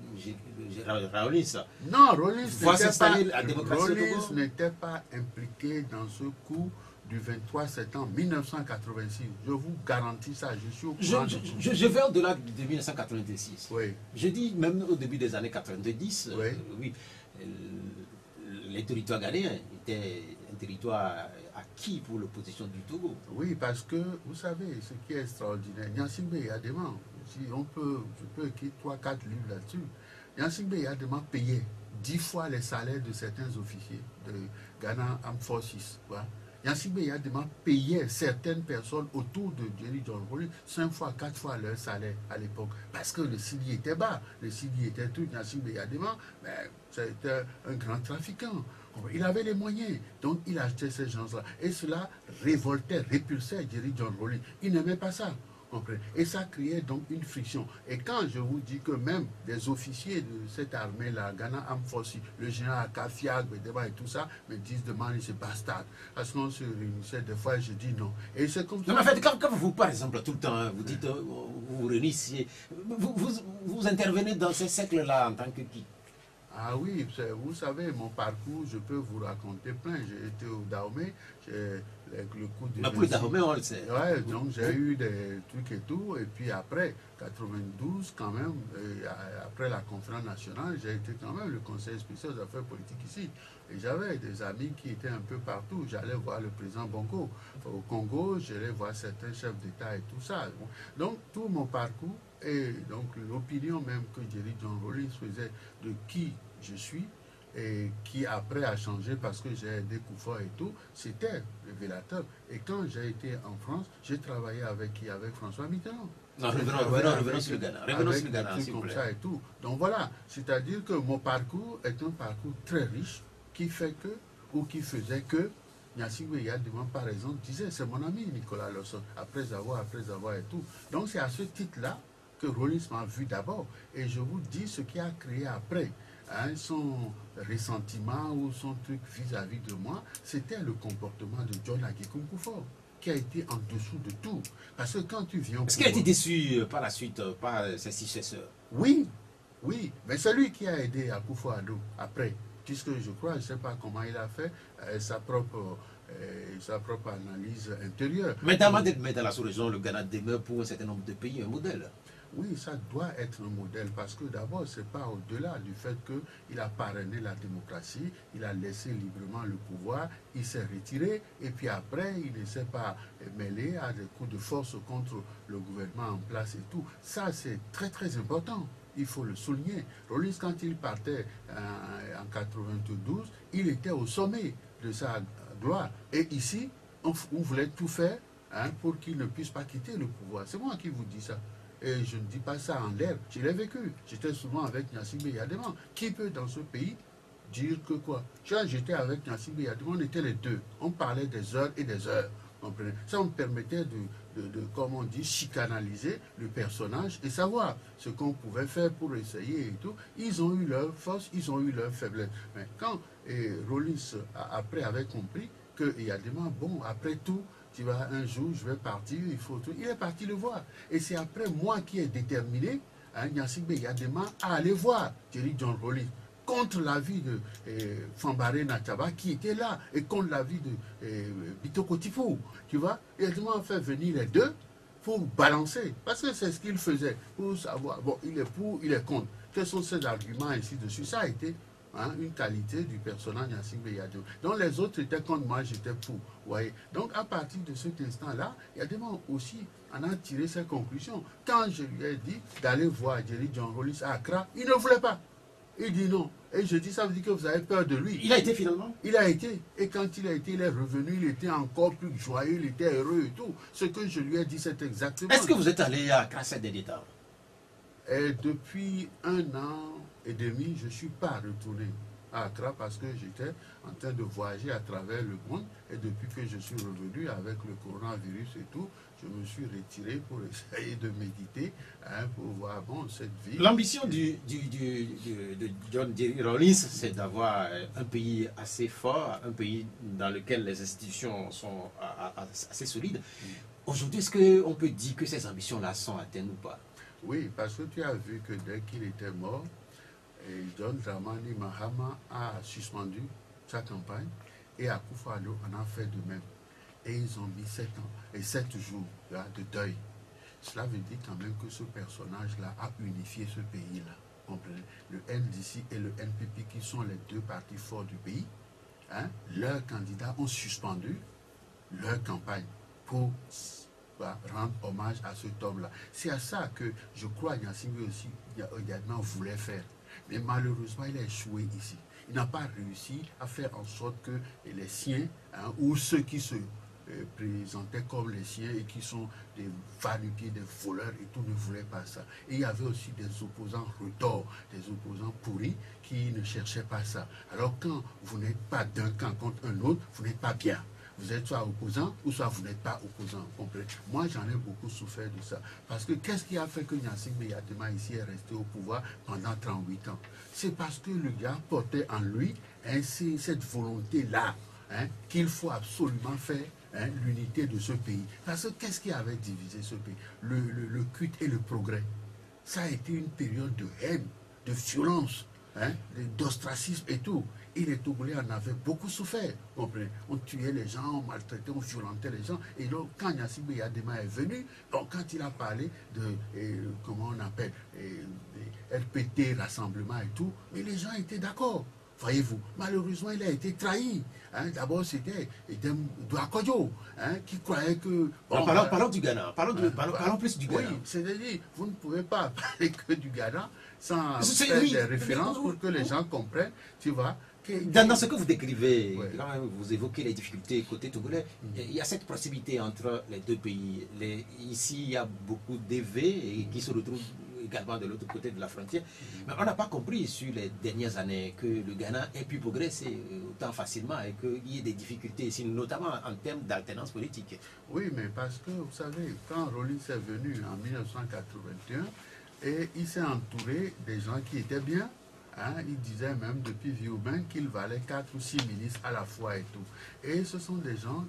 Rollins. Non, Rollins n'était pas impliqué dans ce coup du 23 septembre 1986. Je vous garantis ça, je suis au courant. Je vais au-delà de 1986. Oui. Je dis même au début des années 90, oui. Oui, les territoires ghanéens étaient un territoire acquis pour l'opposition du Togo. Oui, parce que, vous savez, ce qui est extraordinaire, Gnassingbé Eyadema, si je peux écrire 3-4 livres là-dessus, Gnassingbé Eyadema payait 10 fois les salaires de certains officiers de Ghana Armed Forces. Gnassingbé Eyadema payait certaines personnes autour de Jerry John Rollins 5 fois, 4 fois leur salaire à l'époque. Parce que le CIDI était bas, le CIDI était tout. Gnassingbé Eyadema, c'était un grand trafiquant. Il avait les moyens, donc il achetait ces gens-là. Et cela révoltait, répulsait Jerry John Rollins. Il n'aimait pas ça. Et ça créait donc une friction. Et quand je vous dis que même des officiers de cette armée-là, Ghana Armed Forces, le général Kafiag, et tout ça, me disent de manière c'est bastard. Parce qu'on se réunissait des fois, je dis non. Et c'est comme ça. Mais en fait, quand vous, par exemple, tout le temps, vous dites, vous réunissez, vous intervenez dans ces cercles-là en tant que qui? Ah oui, vous savez, mon parcours, je peux vous raconter plein. J'ai été au Dahomey, le coup de... Mais pour le Dahomey, on le sait. Ouais, donc j'ai eu des trucs et tout. Et puis après, 92 quand même, après la conférence nationale, j'ai été quand même le conseil spécial des affaires politiques ici. Et j'avais des amis qui étaient un peu partout. J'allais voir le président Bongo. Au Congo, j'allais voir certains chefs d'État et tout ça. Donc tout mon parcours, et donc l'opinion même que Jerry John Rawlings faisait de qui je suis, et qui après a changé parce que j'ai des coups et tout, c'était révélateur. Et quand j'ai été en France, j'ai travaillé avec qui? Avec François Mitterrand. Non, revenons sur le Ghana. Revenons sur le Ghana, s'il vous comme plaît. ça et tout. Donc voilà, c'est-à-dire que mon parcours est un parcours très riche qui fait que, ou qui faisait que, Gnassingbé Yadema, par exemple, disait, c'est mon ami Nicolas Lawson, après avoir et tout. Donc c'est à ce titre-là que Rawlings m'a vu d'abord. Et je vous dis ce qui a créé après. Hein, son ressentiment ou son truc vis-à-vis de moi, c'était le comportement de John Agyekum Kufuor, qui a été en dessous de tout. Parce que quand tu viens... Est-ce qu'il a été déçu par la suite par ses successeurs? Oui, oui, mais c'est lui qui a aidé Akufo-Addo après, puisque je crois, je ne sais pas comment il a fait, sa propre analyse intérieure. Mais dans la sous-région, le Ghana demeure pour un certain nombre de pays un modèle. Oui, ça doit être un modèle parce que d'abord, ce n'est pas au-delà du fait qu'il a parrainé la démocratie, il a laissé librement le pouvoir, il s'est retiré et puis après, il ne s'est pas mêlé à des coups de force contre le gouvernement en place et tout. Ça, c'est très très important. Il faut le souligner. Rawlings, quand il partait en 92, il était au sommet de sa gloire. Et ici, on voulait tout faire pour qu'il ne puisse pas quitter le pouvoir. C'est moi qui vous dis ça. Et je ne dis pas ça en l'air, je l'ai vécu. J'étais souvent avec Gnassingbé Yadema. Qui peut dans ce pays dire que quoi? Quand j'étais avec Gnassingbé Yadema, on était les deux. On parlait des heures et des heures. Comprenez? Ça me permettait comme on dit, chicanaliser le personnage et savoir ce qu'on pouvait faire pour essayer et tout. Ils ont eu leur force, ils ont eu leur faiblesse. Mais quand Rawlings après avait compris que Yadema, bon, après tout, tu vas un jour, je vais partir, il faut tout. Il est parti le voir. Et c'est après moi qui ai déterminé, Gnassingbé Yadema, à aller voir Jerry John Rawlings contre l'avis de Fambaré Natchaba qui était là et contre l'avis de Bitoko Tifo. Tu vois, Yadema a fait venir les deux pour balancer. Parce que c'est ce qu'il faisait. Pour savoir, bon, il est pour, il est contre. Quels sont ses arguments ainsi dessus? Ça a été une qualité du personnage Gnassingbé Yadema. Donc les autres étaient contre moi, j'étais pour. Voyez. Donc à partir de cet instant-là, Yadema aussi en a tiré ses conclusions. Quand je lui ai dit d'aller voir Jerry John Rawlings à Accra, il ne voulait pas. Il dit non. Et je dis, ça veut dire que vous avez peur de lui. Il a été finalement? Il a été. Et quand il a été, il est revenu, il était encore plus joyeux, il était heureux et tout. Ce que je lui ai dit, c'est exactement... Est-ce que vous êtes allé à Accra ces derniers temps? Et depuis 1 an et demi, je ne suis pas retourné à Accra parce que j'étais en train de voyager à travers le monde. Et depuis que je suis revenu avec le coronavirus et tout, je me suis retiré pour essayer de méditer, pour voir bon, cette vie. L'ambition de John Jerry Rawlings, c'est d'avoir un pays assez fort, un pays dans lequel les institutions sont assez solides. Aujourd'hui, est-ce qu'on peut dire que ces ambitions-là sont atteintes ou pas? Oui, parce que tu as vu que dès qu'il était mort, John Dramani Mahama a suspendu sa campagne et Akufo-Addo en a fait de même. Et ils ont mis 7 ans et 7 jours là, de deuil. Cela veut dire quand même que ce personnage-là a unifié ce pays-là. Comprenez? Le NDC et le NPP, qui sont les deux partis forts du pays, leurs candidats ont suspendu leur campagne pour rendre hommage à cet homme-là. C'est à ça que je crois que Gnassingbé aussi Yadema voulait faire. Mais malheureusement, il a échoué ici. Il n'a pas réussi à faire en sorte que les siens, ou ceux qui se présentaient comme les siens et qui sont des va-nu-pieds, des voleurs et tout, ne voulaient pas ça. Et il y avait aussi des opposants retors, des opposants pourris qui ne cherchaient pas ça. Alors quand vous n'êtes pas d'un camp contre un autre, vous n'êtes pas bien. vous êtes soit opposant ou soit vous n'êtes pas opposant. Moi, j'en ai beaucoup souffert de ça. Parce que qu'est-ce qui a fait que Gnassingbé Eyadema ici est resté au pouvoir pendant 38 ans? C'est parce que le gars portait en lui ainsi cette volonté-là, hein, qu'il faut absolument faire, hein, l'unité de ce pays. Parce que qu'est-ce qui avait divisé ce pays? Le culte et le progrès. Ça a été une période de haine, de violence, hein, d'ostracisme et tout. Et les Togolais en avaient beaucoup souffert. On tuait les gens, on maltraitait, on violentait les gens. Et donc, quand Gnassingbé Eyadema est venu, donc, quand il a parlé de, comment on appelle, RPT, rassemblement et tout, mais les gens étaient d'accord. Voyez-vous, malheureusement, il a été trahi. Hein, d'abord, c'était Douakodjo, hein, qui croyait que... Bon, parlons du Ghana, parlons plus du Ghana. Oui, c'est-à-dire, vous ne pouvez pas parler que du Ghana sans faire des références pour que les gens comprennent, tu vois. Dans ce que vous décrivez, ouais, quand vous évoquez les difficultés côté togolais, il y a cette proximité entre les deux pays. Ici, il y a beaucoup d'EV qui se retrouvent également de l'autre côté de la frontière. Mais on n'a pas compris sur les dernières années que le Ghana ait pu progresser autant facilement et qu'il y ait des difficultés ici, notamment en termes d'alternance politique. Oui, mais parce que, vous savez, quand Rawlings est venu en 1981, et il s'est entouré des gens qui étaient bien. Hein, il disait même depuis Vieux-Bain qu'il valait 4 ou 6 ministres à la fois et tout. Et ce sont des gens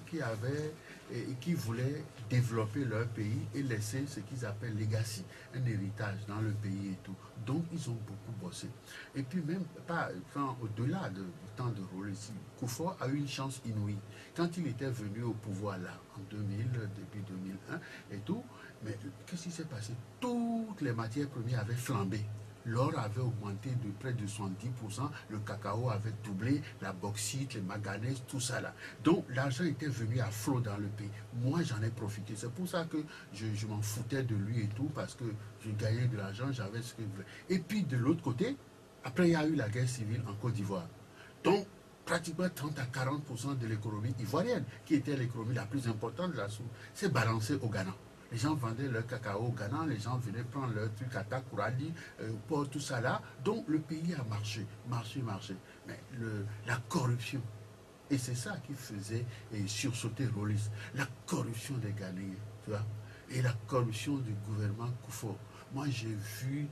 qui voulaient développer leur pays et laisser ce qu'ils appellent legacy, un héritage dans le pays et tout. Donc ils ont beaucoup bossé. Et puis même, au-delà du temps de Rawlings, Kufuor a eu une chance inouïe. Quand il était venu au pouvoir là, en 2000, début 2001 et tout, mais qu'est-ce qui s'est passé? Toutes les matières premières avaient flambé. L'or avait augmenté de près de 70%, le cacao avait doublé, la bauxite, les manganèses, tout ça là. Donc l'argent était venu à flot dans le pays. Moi j'en ai profité. C'est pour ça que je m'en foutais de lui et tout, parce que je gagnais de l'argent, j'avais ce que je voulais. Et puis de l'autre côté, après il y a eu la guerre civile en Côte d'Ivoire. Donc pratiquement 30 à 40% de l'économie ivoirienne, qui était l'économie la plus importante de la sous, s'est balancée au Ghana. Les gens vendaient leur cacao au Ghana, les gens venaient prendre leur truc à Takourali, pour tout ça là. Donc le pays a marché. Mais la corruption, et c'est ça qui faisait sursauter Rawlings, la corruption des Ghanéens, tu vois, et la corruption du gouvernement Kufuor. Moi j'ai vu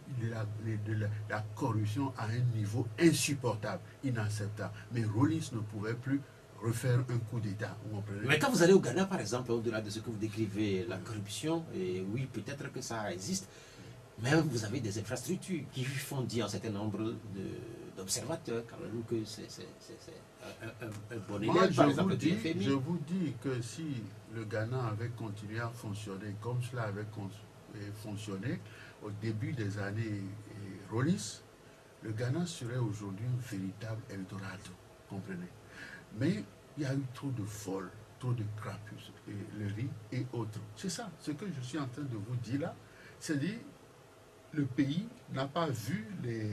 la corruption à un niveau insupportable, inacceptable. Mais Rawlings ne pouvait plus refaire un coup d'État. Mais quand vous allez au Ghana, par exemple, au-delà de ce que vous décrivez, la corruption, et oui, peut-être que ça existe, mais vous avez des infrastructures qui font dire un certain nombre d'observateurs quand même que c'est un bon élève, par exemple, du FMI. Je vous dis que si le Ghana avait continué à fonctionner comme cela avait fonctionné au début des années Rawlings, le Ghana serait aujourd'hui un véritable Eldorado, comprenez? Mais il y a eu trop de vols, trop de crapus, le riz et autres. C'est ça, ce que je suis en train de vous dire là. C'est-à-dire, le pays n'a pas vu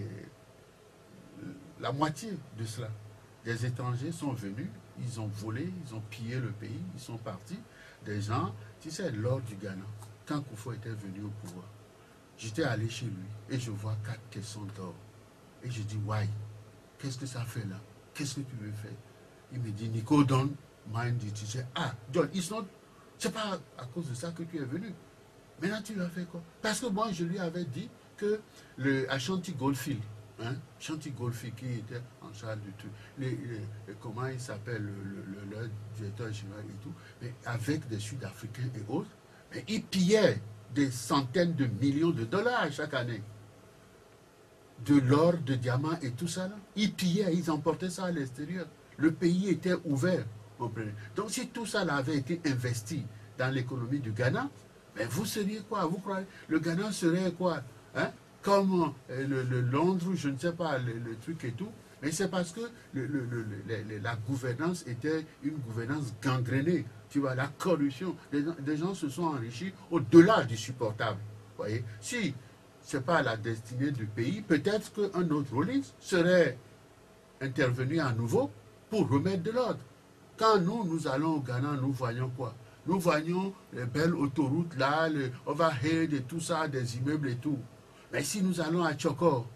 la moitié de cela. Des étrangers sont venus, ils ont volé, ils ont pillé le pays, ils sont partis. Des gens, tu sais, lors du Ghana, quand Kufuor était venu au pouvoir, j'étais allé chez lui et je vois 4 caissons d'or. Et je dis, why? Qu'est-ce que ça fait là? Qu'est-ce que tu veux faire? Il me dit, Nico, don't mind it. Je dis, ah, John, c'est pas à cause de ça que tu es venu. Maintenant, tu lui as fait quoi? Parce que moi, je lui avais dit que le Ashanti Goldfield, hein, Ashanti Goldfield qui était en charge du truc, comment il s'appelle, le directeur général et tout, mais avec des Sud-Africains et autres, mais ils pillaient des centaines de millions de dollars chaque année. De l'or, de diamants et tout ça là. Ils pillaient, ils emportaient ça à l'extérieur. Le pays était ouvert. Donc si tout ça avait été investi dans l'économie du Ghana, ben vous seriez quoi? Vous croyez? Le Ghana serait quoi? Hein? Comme le Londres, je ne sais pas, le truc et tout. Mais c'est parce que la gouvernance était une gouvernance gangrénée. Tu vois, la corruption. Des gens se sont enrichis au-delà du supportable. Vous voyez? Si ce n'est pas la destinée du pays, peut-être qu'un autre Rawlings serait intervenu à nouveau pour remettre de l'ordre. Quand nous allons au Ghana, nous voyons quoi? Nous voyons les belles autoroutes là, le overhead et tout ça, des immeubles et tout. Mais si nous allons à Tchokor,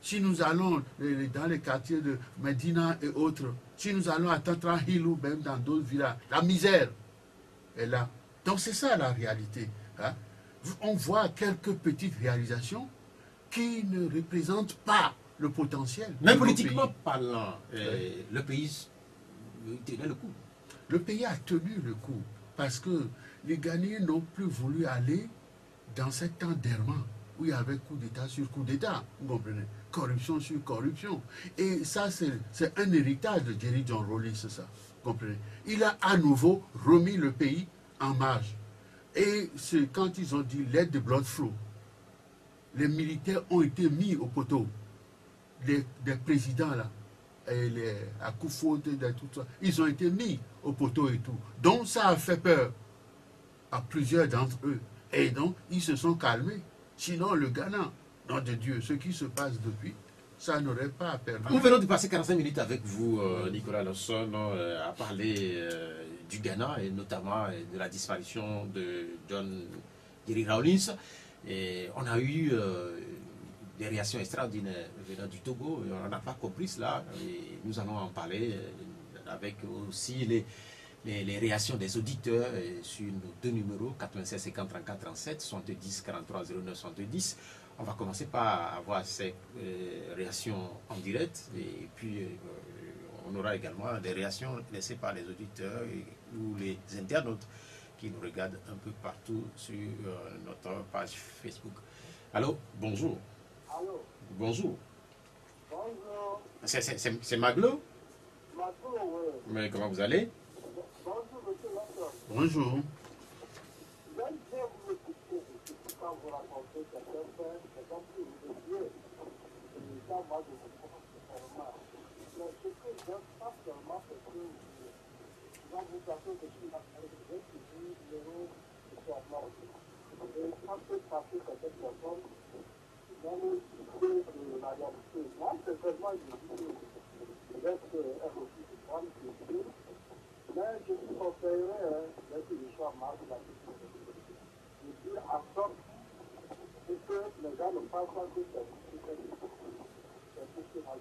si nous allons dans les quartiers de Medina et autres, si nous allons à Tatra Hill ou même dans d'autres villages, la misère est là. Donc c'est ça la réalité. Hein. On voit quelques petites réalisations qui ne représentent pas le potentiel. Mais politiquement parlant, le pays tenait le coup. Le pays a tenu le coup parce que les Ghanéens n'ont plus voulu aller dans cet temps d'errement où il y avait coup d'État sur coup d'État, vous comprenez, corruption sur corruption. Et ça, c'est un héritage de Jerry John Rawlings, ça, vous comprenez. Il a à nouveau remis le pays en marge. Et c'est quand ils ont dit « let the blood flow », les militaires ont été mis au poteau. Des présidents là, et les Akufo, tout ça, ils ont été mis au poteau et tout. Donc ça a fait peur à plusieurs d'entre eux. Et donc ils se sont calmés. Sinon le Ghana, nom de Dieu, ce qui se passe depuis, ça n'aurait pas permis. Nous venons de passer 45 minutes avec vous, Nicolas Lawson, à parler du Ghana et notamment de la disparition de John Jerry Rawlings. Et on a eu des réactions extraordinaires venant du Togo. Et on n'a pas compris cela. Et nous allons en parler avec aussi les réactions des auditeurs sur nos deux numéros 96 50 34 37 70 43 09 70. On va commencer par avoir ces réactions en direct et puis on aura également des réactions laissées par les auditeurs ou les internautes qui nous regardent un peu partout sur notre page Facebook. Allô, bonjour. Allô. Bonjour. Bonjour. C'est Maglo? Maglo, oui. Mais comment vous allez? Bonjour, monsieur Lawson. Bonjour. J'aime bien vous écouter, quand vous racontez certains faits, c'est comme si vous étiez. Et ça, moi, je vous pense sincèrement. Mais ce que j'aime pas seulement, c'est que quand vous savez que je suis dans le sujet, qui dit le rôle de son mort. Et quand c'est passé certaines personnes, dans le sujet de la réalité, moi, c'est vraiment une idée. Peut-être un aussi de prendre ce sujet. Mais je vous conseillerais, dès que je sois mal de la question, de dire en sorte que les gens ne pensent pas que c'est ce que moi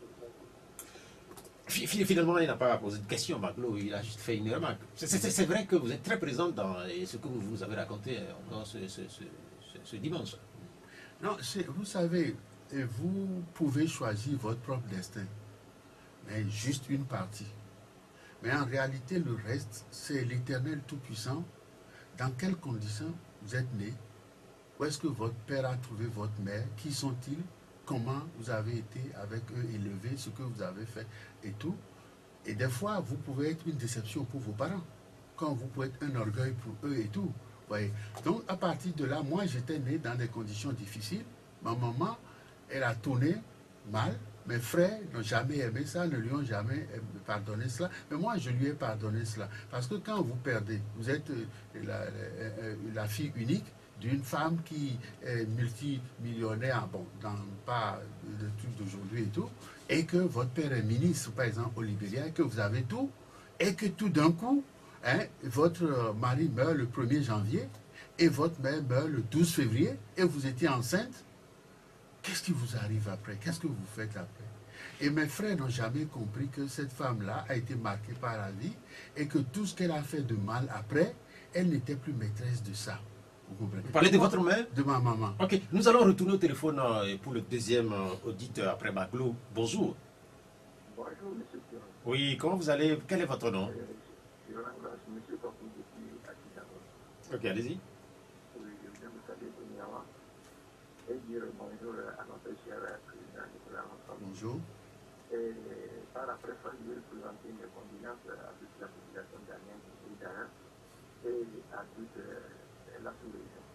je fais. Finalement, il n'a pas posé de question, Maglo, il a juste fait une remarque. C'est vrai que vous êtes très présent dans ce que vous avez raconté encore ce dimanche. Non, vous savez, vous pouvez choisir votre propre destin, mais juste une partie. Mais en réalité, le reste, c'est l'Éternel Tout-Puissant. Dans quelles conditions vous êtes né? Où est-ce que votre père a trouvé votre mère? Qui sont-ils? Comment vous avez été avec eux élevés? Ce que vous avez fait et tout. Et des fois, vous pouvez être une déception pour vos parents. Quand vous pouvez être un orgueil pour eux et tout. Voyez. Donc, à partir de là, moi, j'étais né dans des conditions difficiles. Ma maman, elle a tourné mal. Mes frères n'ont jamais aimé ça, ne lui ont jamais pardonné cela. Mais moi, je lui ai pardonné cela. Parce que quand vous perdez, vous êtes la fille unique d'une femme qui est multimillionnaire, bon, dans pas le truc d'aujourd'hui et tout, et que votre père est ministre, par exemple, au Libéria, et que vous avez tout, et que tout d'un coup, hein, votre mari meurt le 1er janvier, et votre mère meurt le 12 février, et vous étiez enceinte. Qu'est-ce qui vous arrive après? Qu'est-ce que vous faites après? Et mes frères n'ont jamais compris que cette femme-là a été marquée par la vie et que tout ce qu'elle a fait de mal après, elle n'était plus maîtresse de ça. Vous comprenez? Vous parlez de votre mère? De ma maman. Ok, nous allons retourner au téléphone pour le deuxième auditeur après Maglo. Bonjour. Bonjour, monsieur Pierre. Oui, comment vous allez? Quel est votre nom? Je remplace monsieur Papou depuis Akitaro. Ok, allez-y. Oui, je viens vous saluer premièrement et dire bonjour à notre cher président Nicolas Lawson. Bonjour. Et par après, je vais présenter mes condoléances à toute la population ghanéenne du Ghana et à toute la sous-région.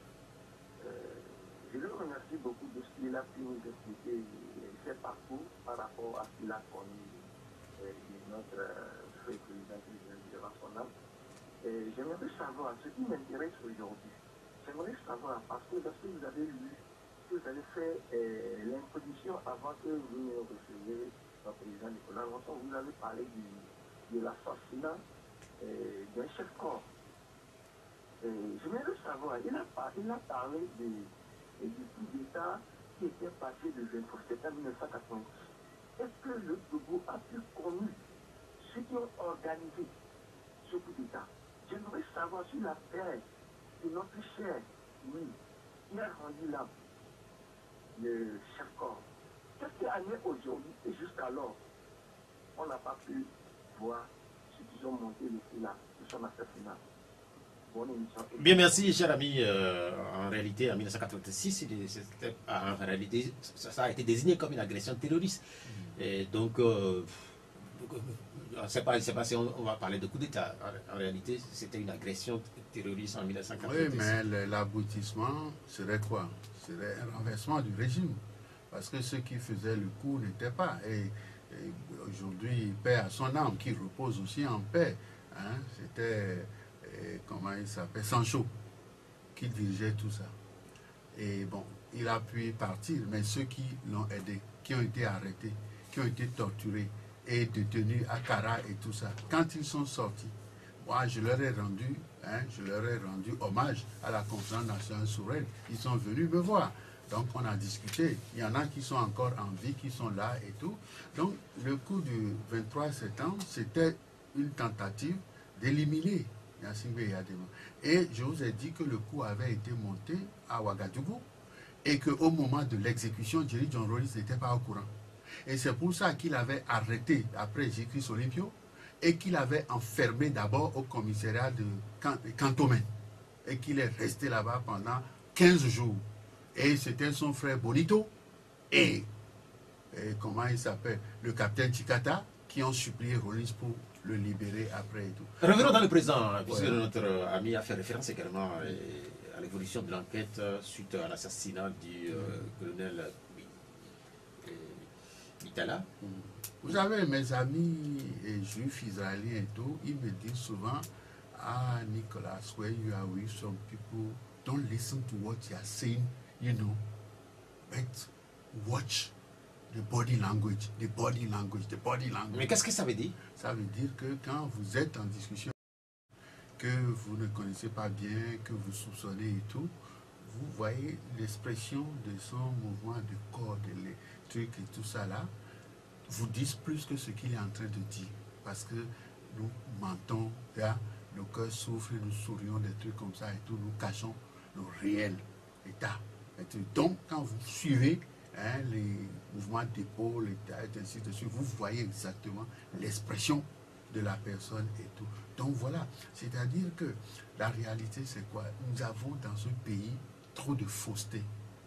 Je le remercie beaucoup de ce qu'il a pu nous expliquer ses parcours par rapport à ce qu'il a connu de notre frère président de son âme. J'aimerais savoir, ce qui m'intéresse aujourd'hui, j'aimerais savoir, parce que lorsque vous avez lu, que vous avez fait l'introduction avant que vous ne receviez le président Nicolas Lawson, vous avez parlé de l'assassinat d'un chef-corps. J'aimerais savoir, il a parlé du coup d'État qui était passé le 23 septembre 1990, est-ce que le Togo a pu connaître ceux qui ont organisé ce coup d'État? J'aimerais savoir si la paix de notre cher, oui, il a rendu là le chef-corps. Qu'est-ce qui en est aujourd'hui et jusqu'alors, on n'a pas pu voir ceux qui ont monté le fil là, de son assassinat. Bonne émission. Bien, merci, cher ami. En réalité, en 1986, en réalité, ça a été désigné comme une agression terroriste. Et donc, c'est pas si on va parler de coup d'État. En réalité, c'était une agression terroriste en 1986. Oui, mais l'aboutissement serait quoi? Serait un renversement du régime. Parce que ceux qui faisaient le coup n'étaient pas. Et aujourd'hui, paix à son âme, qui repose aussi en paix. Hein? C'était, comment il s'appelle, Sancho, qui dirigeait tout ça. Et bon, il a pu partir, mais ceux qui l'ont aidé, qui ont été arrêtés, qui ont été torturés et détenus à Kara et tout ça, quand ils sont sortis, moi je leur ai rendu hommage à la conférence nationale souveraine. Ils sont venus me voir. Donc on a discuté. Il y en a qui sont encore en vie, qui sont là et tout. Donc le coup du 23 septembre, c'était une tentative d'éliminer Gnassingbé Eyadema. Et je vous ai dit que le coup avait été monté à Ouagadougou et qu'au moment de l'exécution, Jerry John Rawlings n'était pas au courant. Et c'est pour ça qu'il avait arrêté après J-Chris Olympio et qu'il avait enfermé d'abord au commissariat de Cantomen et qu'il est resté là-bas pendant 15 jours. Et c'était son frère Bonito et comment il s'appelle, le capitaine Chikata, qui ont supplié Rawlings pour le libérer après et tout. Revenons dans le présent, puisque Ouais. Notre ami a fait référence également à l'évolution de l'enquête suite à l'assassinat du colonel Mitala. Vous savez, mes amis juifs israéliens et tout, ils me disent souvent, ah, Nicolas, when you are with some people, don't listen to what you are saying, you know, but watch the body language, the body language, the body language. Mais qu'est-ce que ça veut dire? Ça veut dire que quand vous êtes en discussion, que vous ne connaissez pas bien, que vous soupçonnez et tout, vous voyez l'expression de son mouvement de corps, les trucs et tout ça là, vous disent plus que ce qu'il est en train de dire. Parce que nous mentons, là, nos cœurs souffrent, nous sourions, des trucs comme ça et tout, nous cachons nos réels états. Donc, quand vous suivez les mouvements d'épaule, et ainsi de suite, vous voyez exactement l'expression de la personne et tout. Donc voilà, c'est-à-dire que la réalité c'est quoi? Nous avons dans ce pays trop de fausseté,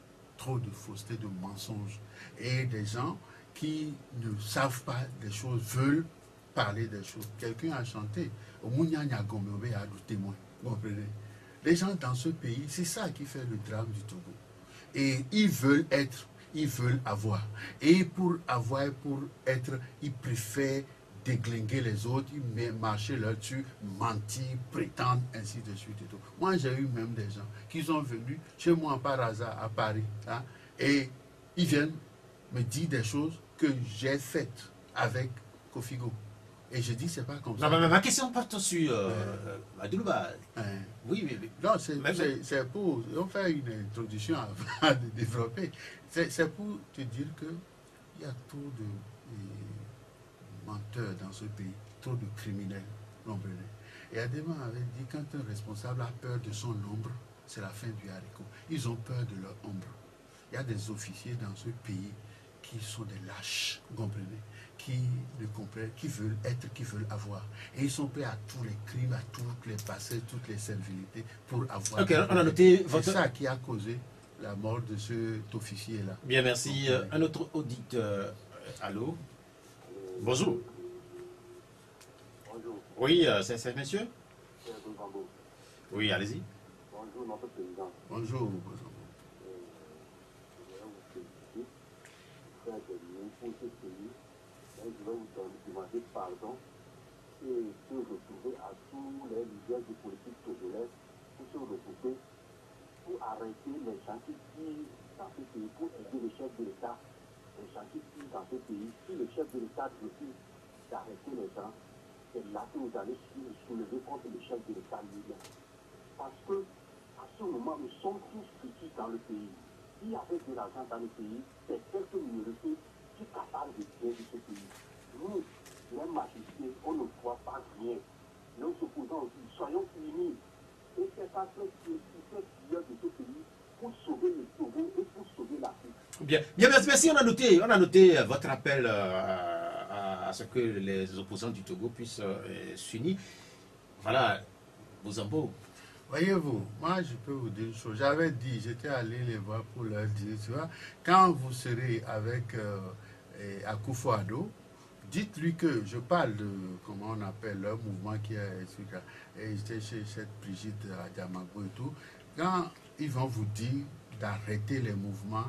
de mensonges et des gens qui ne savent pas des choses, veulent parler des choses. Quelqu'un a chanté au Mounyanya Gombe à du témoin. Vous comprenez? Les gens dans ce pays, c'est ça qui fait le drame du Togo. Et ils veulent être, ils veulent avoir. Et pour avoir, pour être, ils préfèrent déglinguer les autres, ils marcher là-dessus, mentir, prétendre, ainsi de suite et tout. Moi, j'ai eu même des gens qui sont venus chez moi par hasard à Paris, hein, et ils viennent me dire des choses que j'ai faites avec Kofigo. Et je dis, c'est pas comme ça. Non, mais ma question porte sur Adulouba. Oui, mais... Non, c'est pour... On fait une introduction avant de développer. C'est pour te dire qu'il y a trop de menteurs dans ce pays, trop de criminels. Et Adema avait dit, quand un responsable a peur de son ombre, c'est la fin du haricot. Ils ont peur de leur ombre. Il y a des officiers dans ce pays qui sont des lâches, vous comprenez, qui ne comprennent, qui veulent être, qui veulent avoir. Et ils sont prêts à tous les crimes, à toutes les passés, toutes les servilités pour avoir. Ok, on a noté votre... C'est ça qui a causé la mort de cet officier-là. Bien, merci. Donc, un autre auditeur. Allô? Bonjour. Bonjour. Oui, c'est monsieur? Oui, allez-y. Bonjour, notre président. Bonjour. Pour ce pays, je vais vous demander pardon et se retrouver à tous les leaders de politique togolais pour se retrouver, pour arrêter les gens qui tirent dans ce pays, pour aider le chef de l'État, les gens qui tirent dans ce pays. Si le chef de l'État refuse d'arrêter les gens, c'est là que vous allez soulever contre le chef de l'État lui-même. Parce que, à ce moment, nous sommes tous critiques dans le pays. y avait de l'argent dans le pays, c'est quelques minorités qui sont capables de bien de ce pays. Nous, les magistrats, on ne voit pas rien. Nous supposons aussi, soyons unis. Et c'est ça qui fait de ce pays pour sauver le Togo et pour sauver l'Afrique. Bien, merci. On a noté votre appel à ce que les opposants du Togo puissent s'unir. Voilà, Bozambo. Voyez-vous, moi je peux vous dire une chose. J'avais dit, j'étais allé les voir pour leur dire, tu vois, quand vous serez avec Akufo-Addo, dites-lui que je parle de, comment on appelle, leur mouvement qui est, et j'étais chez cette Brigitte à Diamago et tout, quand ils vont vous dire d'arrêter les mouvements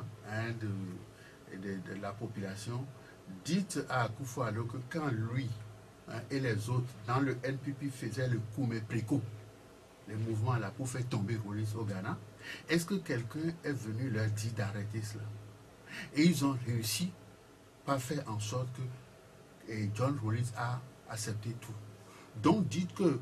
de la population, dites à Akufo-Addo que quand lui et les autres dans le NPP faisaient le coup mais préco, les mouvements là pour faire tomber Rawlings au Ghana, est-ce que quelqu'un est venu leur dire d'arrêter cela? Et ils ont réussi par faire en sorte que John Rawlings a accepté tout. Donc dites que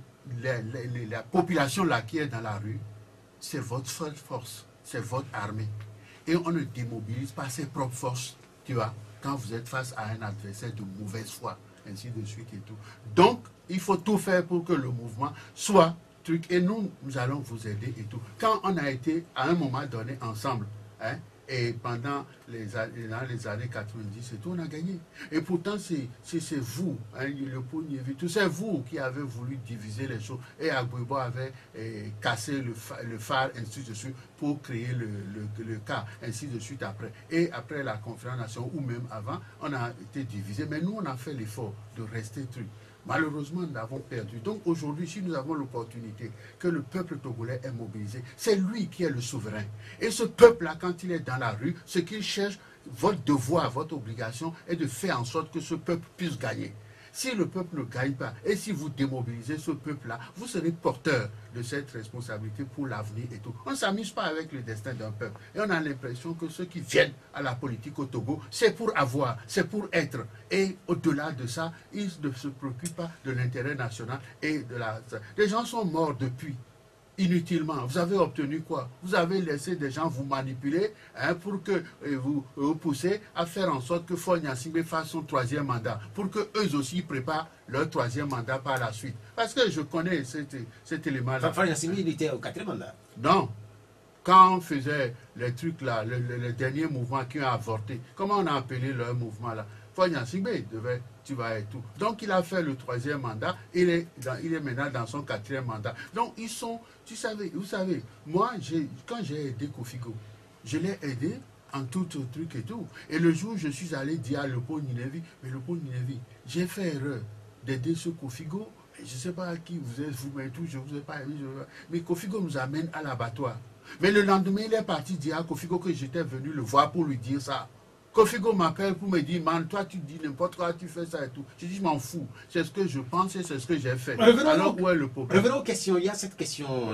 la population là qui est dans la rue, c'est votre seule force, c'est votre armée. Et on ne démobilise pas ses propres forces, tu vois, quand vous êtes face à un adversaire de mauvaise foi, ainsi de suite et tout. Donc, il faut tout faire pour que le mouvement soit truc. Et nous allons vous aider et tout. Quand on a été à un moment donné ensemble, hein, et pendant les années 90 et tout, on a gagné. Et pourtant, c'est vous, hein, le Pognévi, tout c'est vous qui avez voulu diviser les choses. Et Agbouebo avait cassé le phare, ainsi de suite, pour créer le cas, ainsi de suite après. Et après la conférence nationale, ou même avant, on a été divisé. Mais nous, on a fait l'effort de rester truc. Malheureusement, nous avons perdu. Donc aujourd'hui, si nous avons l'opportunité que le peuple togolais est mobilisé, c'est lui qui est le souverain. Et ce peuple-là, quand il est dans la rue, ce qu'il cherche, votre devoir, votre obligation est de faire en sorte que ce peuple puisse gagner. Si le peuple ne gagne pas, et si vous démobilisez ce peuple-là, vous serez porteur de cette responsabilité pour l'avenir et tout. On ne s'amuse pas avec le destin d'un peuple. Et on a l'impression que ceux qui viennent à la politique au Togo, c'est pour avoir, c'est pour être. Et au-delà de ça, ils ne se préoccupent pas de l'intérêt national et de la... Les gens sont morts depuis. Inutilement. Vous avez obtenu quoi? Vous avez laissé des gens vous manipuler, hein, pour que vous poussez à faire en sorte que Faure Gnassingbé fasse son 3e mandat, pour que eux aussi préparent leur 3e mandat par la suite. Parce que je connais cet élément-là. Faure Gnassingbé, il était au 4e mandat. Non. Quand on faisait les trucs là, les derniers mouvements qui ont avorté, comment on a appelé leur mouvement là? Faure Gnassingbé devait, tu vas et tout. Donc il a fait le 3e mandat, il est maintenant dans son 4e mandat. Donc ils sont, vous savez, moi quand j'ai aidé Kofigo, je l'ai aidé en tout truc et tout. Et le jour où je suis allé dire à Lepo Ninevi, mais Lepo Ninevi, j'ai fait erreur d'aider ce Kofigo, je ne sais pas à qui vous êtes, vous, mais tout, je ne vous ai pas aimé, mais Kofigo nous amène à l'abattoir. Mais le lendemain, il est parti dire à Kofigo que j'étais venu le voir pour lui dire ça. Kofigo m'appelle pour me dire, man, toi tu dis n'importe quoi, tu fais ça et tout. Je dis, je m'en fous. C'est ce que je pense et c'est ce que j'ai fait. Alors où est le problème? Revenons aux questions. Il y a cette question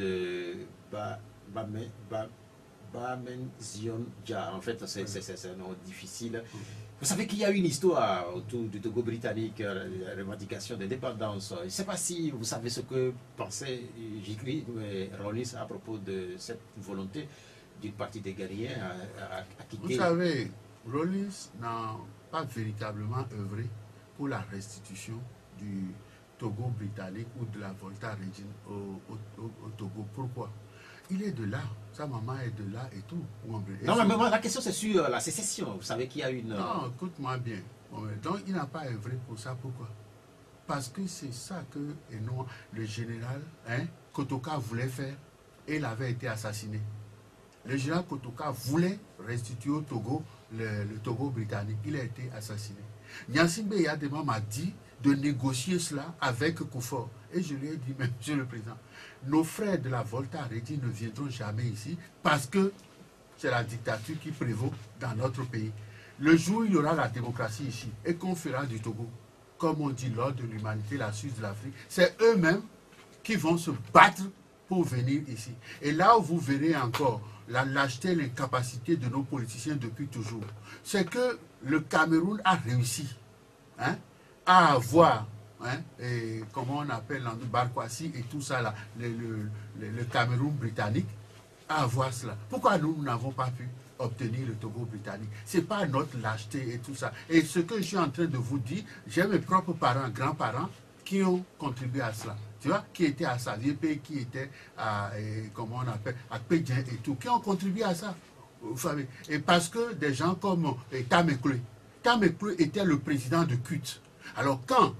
de Bamenzion Dia. En fait, c'est un nom difficile. Vous savez qu'il y a une histoire autour du Togo britannique, la revendication d'indépendance. Je ne sais pas si vous savez ce que pensait J.K. Rawlings à propos de cette volonté d'une partie des guerriers à quitter. Vous savez, Rawlings n'a pas véritablement œuvré pour la restitution du Togo britannique ou de la Volta Régine au Togo. Pourquoi? Il est de là, sa maman est de là et tout. Non, mais la question c'est sur la sécession. Vous savez qu'il y a une... Non, écoute-moi bien. Donc il n'a pas œuvré pour ça. Pourquoi? Parce que c'est ça que le général Kotoka voulait faire et il avait été assassiné. Le général Kotoka voulait restituer au Togo le Togo britannique. Il a été assassiné. Gnassingbé Eyadema m'a dit de négocier cela avec Kufuor. Et je lui ai dit, mais monsieur le président, nos frères de la Volta Régine ne viendront jamais ici parce que c'est la dictature qui prévaut dans notre pays. Le jour où il y aura la démocratie ici et qu'on fera du Togo, comme on dit, l'ordre de l'humanité, la Suisse de l'Afrique, c'est eux-mêmes qui vont se battre pour venir ici. Et là où vous verrez encore la lâcheté, l'incapacité de nos politiciens depuis toujours, c'est que le Cameroun a réussi à avoir, et comment on appelle Barkwasi et tout ça, là, le Cameroun britannique, à avoir cela. Pourquoi nous n'avons pas pu? obtenir le Togo britannique. Ce n'est pas notre lâcheté et tout ça. Et ce que je suis en train de vous dire, j'ai mes propres parents, grands-parents, qui ont contribué à cela. Tu vois, qui étaient à Saviépé, qui étaient à, comment on appelle, à Pédien et tout, qui ont contribué à ça. Et parce que des gens comme Tamekle était le président de CUT. Alors quand,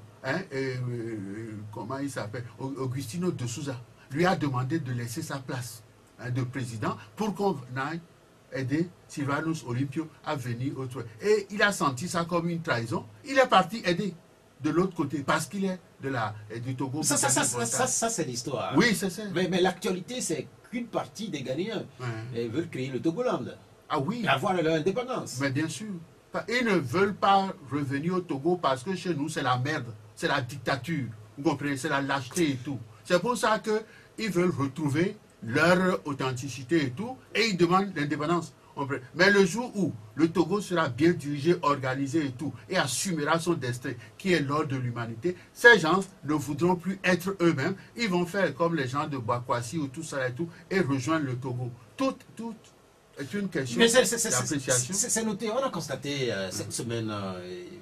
comment il s'appelle, Augustino de Souza, lui a demandé de laisser sa place de président pour qu'on aille aider Sylvanus Olympio à venir au truc. Et il a senti ça comme une trahison. Il est parti aider de l'autre côté parce qu'il est du Togo. Ça c'est l'histoire. Oui, c'est ça. Mais l'actualité, c'est qu'une partie des Ghanéens veulent créer le Togoland. Ah oui. Et avoir leur indépendance. Mais bien sûr. Ils ne veulent pas revenir au Togo parce que chez nous, c'est la merde. C'est la dictature. Vous comprenez? C'est la lâcheté et tout. C'est pour ça qu'ils veulent retrouver leur authenticité et tout. Et ils demandent l'indépendance. Mais le jour où le Togo sera bien dirigé, organisé et tout, et assumera son destin, qui est l'ordre de l'humanité, ces gens ne voudront plus être eux-mêmes. Ils vont faire comme les gens de Bakwasi ou tout ça et tout, et rejoindre le Togo. Tout est une question d'appréciation. C'est noté. On a constaté cette semaine un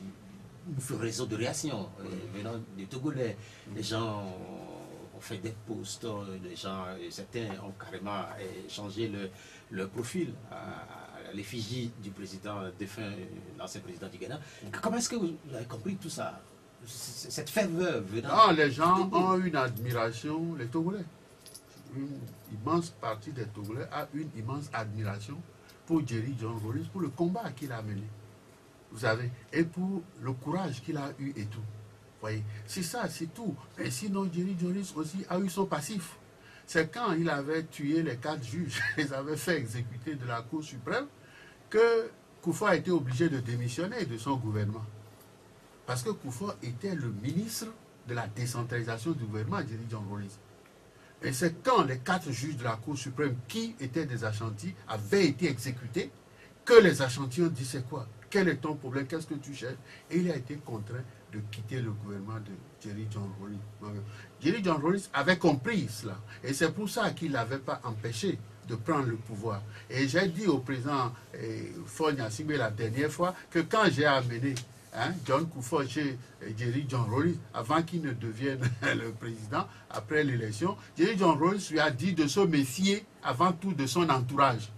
réseau de réaction venant des Togolais. Les gens ont fait des posts, certains ont carrément changé le profil à l'effigie du président défunt, l'ancien président du Ghana. Comment est-ce que vous avez compris tout ça? Cette ferveur venant... Les gens ont une admiration, les Togolais. Une immense partie des Togolais a une immense admiration pour Jerry John Rawlings, pour le combat qu'il a mené. Vous savez, et pour le courage qu'il a eu et tout. Voyez, c'est ça, c'est tout. Mais sinon, Jerry John Rawlings aussi a eu son passif. C'est quand il avait tué les 4 juges, les avait fait exécuter de la Cour suprême, que Kufuor a été obligé de démissionner de son gouvernement. Parce que Kufuor était le ministre de la décentralisation du gouvernement, Jerry John Rawlings. Et c'est quand les 4 juges de la Cour suprême, qui étaient des Ashantis, avaient été exécutés, que les Ashantis ont dit c'est quoi? Quel est ton problème? Qu'est-ce que tu cherches? Et il a été contraint de quitter le gouvernement de Jerry John Rawlings. Jerry John Rawlings avait compris cela. Et c'est pour ça qu'il n'avait pas empêché de prendre le pouvoir. Et j'ai dit au président Faure Gnassingbé la dernière fois que quand j'ai amené John Kufuor chez Jerry John Rawlings, avant qu'il ne devienne le président, après l'élection, Jerry John Rawlings lui a dit de se méfier avant tout de son entourage.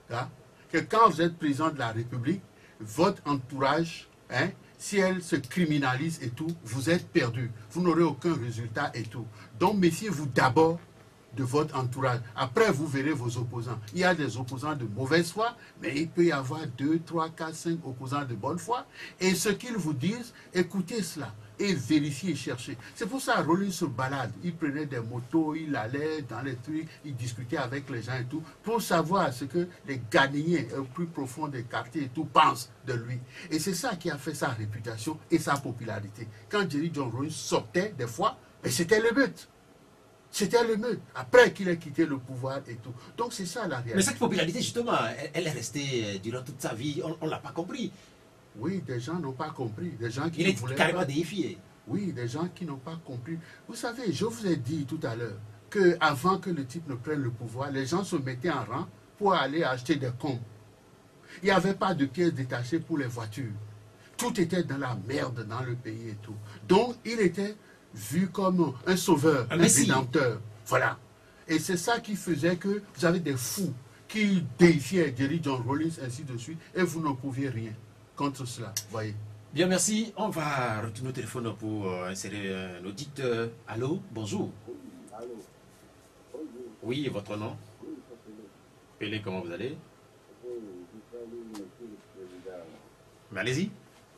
Que quand vous êtes président de la République, votre entourage, si elle se criminalise et tout, vous êtes perdu. Vous n'aurez aucun résultat et tout. Donc méfiez-vous d'abord de votre entourage. Après, vous verrez vos opposants. Il y a des opposants de mauvaise foi, mais il peut y avoir 2, 3, 4, 5 opposants de bonne foi. Et ce qu'ils vous disent, écoutez cela et vérifiez et cherchez. C'est pour ça que Rawlings se balade. Il prenait des motos, il allait dans les trucs, il discutait avec les gens et tout, pour savoir ce que les Ghanéens au plus profond des quartiers et tout pensent de lui. Et c'est ça qui a fait sa réputation et sa popularité. Quand Jerry John Rawlings sortait des fois, c'était le but. C'était le meute, après qu'il ait quitté le pouvoir et tout. Donc c'est ça la réalité. Mais cette popularité, justement, elle est restée durant toute sa vie. On ne l'a pas compris. Oui, des gens n'ont pas compris. Des gens qui il est carrément déifié. Oui, des gens qui n'ont pas compris. Vous savez, je vous ai dit tout à l'heure qu'avant que le type ne prenne le pouvoir, les gens se mettaient en rang pour aller acheter des combes. Il n'y avait pas de pièces détachées pour les voitures. Tout était dans la merde dans le pays et tout. Donc, il était vu comme un sauveur, un rédempteur. Voilà. Et c'est ça qui faisait que vous avez des fous qui déifiaient Jerry John Rawlings, ainsi de suite, et vous ne pouviez rien contre cela. Voyez. Bien, merci. On va retourner au téléphone pour insérer un auditeur. Allô, bonjour. Allô. Bonjour. Oui, et votre nom? Oui, c'est Pelé, comment vous allez? Oui, je salue monsieur le président. Mais allez-y.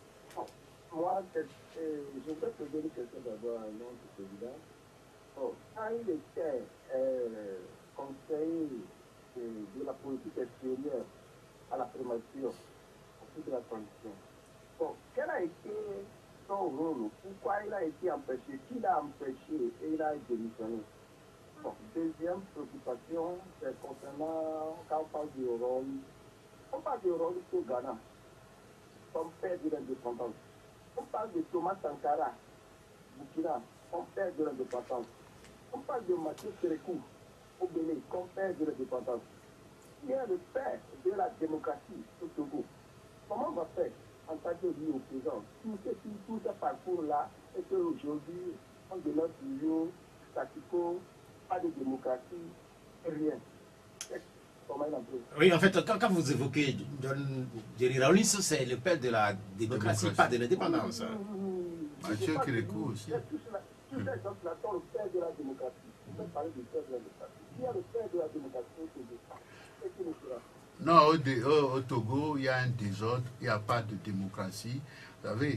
Moi, je voudrais poser une question d'abord à notre président. Quand il était conseiller de la politique extérieure à la primature, ensuite de la transition, quel a été son rôle? Pourquoi il a été empêché? Qui l'a empêché et il a démissionné? Deuxième préoccupation, c'est concernant quand on parle du rôle. On parle du rôle au Ghana, son père de l'indépendance. On parle de Thomas Sankara, Burkina, son père de l'indépendance. On parle de Mathieu Sérékou, au Bénin, son père de l'indépendance. qui est le père de la démocratie au Togo, comment on va faire en tant que lui au présent, tout ce parcours-là, et qu'aujourd'hui, on dénonce toujours, statu quo, pas de démocratie, rien. Comment il en peut? Oui, en fait, quand vous évoquez John Jerry Rawlings, c'est le père de la démocratie, pas de l'indépendance. Mathieu Kérékou aussi. Tous ces gens-là sont le père de la démocratie. Vous pouvez parler du père de la démocratie. Qui est le père de la démocratie au Togo? Qu'est-ce qu'il nous fera? Non, au Togo, il y a un désordre, il n'y a pas de démocratie. Vous savez,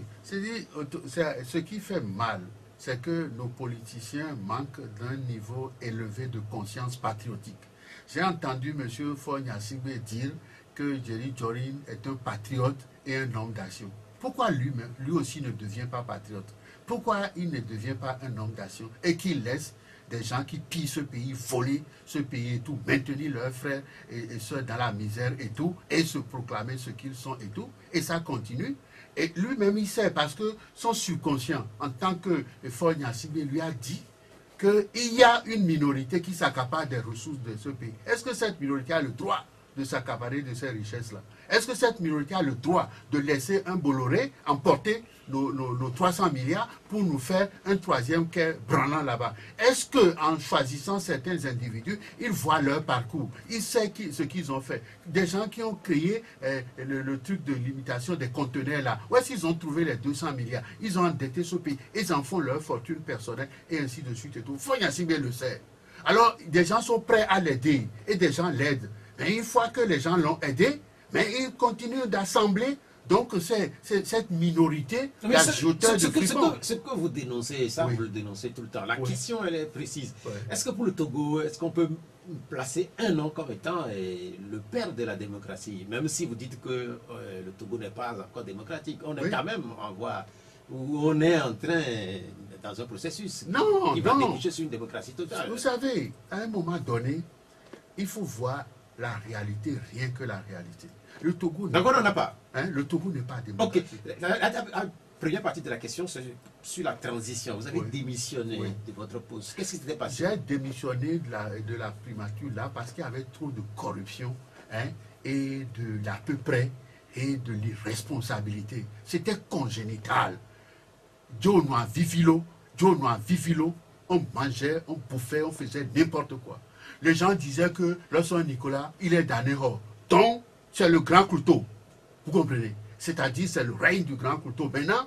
ce qui fait mal, c'est que nos politiciens manquent d'un niveau élevé de conscience patriotique. J'ai entendu M. Fognassingbe dire que Jerry Jorin est un patriote et un homme d'action. Pourquoi lui aussi ne devient pas patriote? Pourquoi il ne devient pas un homme d'action et qu'il laisse des gens qui pillent ce pays, voler ce pays et tout, maintenir leurs frères et soeurs dans la misère et tout, et se proclamer ce qu'ils sont et tout, et ça continue. Et lui-même, il sait, parce que son subconscient, en tant que Fognassingbe, lui a dit qu'il y a une minorité qui s'accapare des ressources de ce pays. Est-ce que cette minorité a le droit de s'accaparer de ces richesses-là? Est-ce que cette minorité a le droit de laisser un Bolloré emporter nos 300 milliards pour nous faire un troisième quai branlant là-bas? Est-ce qu'en choisissant certains individus, ils voient leur parcours, ils savent ce qu'ils ont fait? Des gens qui ont créé le truc de limitation des conteneurs là, où est-ce qu'ils ont trouvé les 200 milliards? Ils ont endetté ce pays, ils en font leur fortune personnelle et ainsi de suite et tout. Fognassingbe le sait. Alors, des gens sont prêts à l'aider et des gens l'aident. Mais une fois que les gens l'ont aidé, mais ils continuent d'assembler. Donc, c'est cette minorité d'ajouteurs de fripons. Ce que vous dénoncez, ça vous le dénoncez tout le temps. La question, elle est précise. Est-ce que pour le Togo, est-ce qu'on peut placer un nom comme étant le père de la démocratie? Même si vous dites que le Togo n'est pas encore démocratique, on est quand même en voie où on est en train, dans un processus qui va déboucher sur une démocratie totale. Vous savez, à un moment donné, il faut voir la réalité, rien que la réalité. Le Togo donc on n'en a pas. Le Togo n'est pas démocratique. Ok. La première partie de la question, c'est sur la transition. Vous avez démissionné de votre poste. Qu'est-ce qui s'était passé? J'ai démissionné de la primature là parce qu'il y avait trop de corruption et de l'à peu près et de l'irresponsabilité. C'était congénital. Joe Noir Vivilo, on mangeait, on bouffait, on faisait n'importe quoi. Les gens disaient que lorsqu'on Nicolas, il est d'Anéro. Donc, c'est le grand couteau. Vous comprenez? C'est-à-dire, c'est le règne du grand couteau. Maintenant,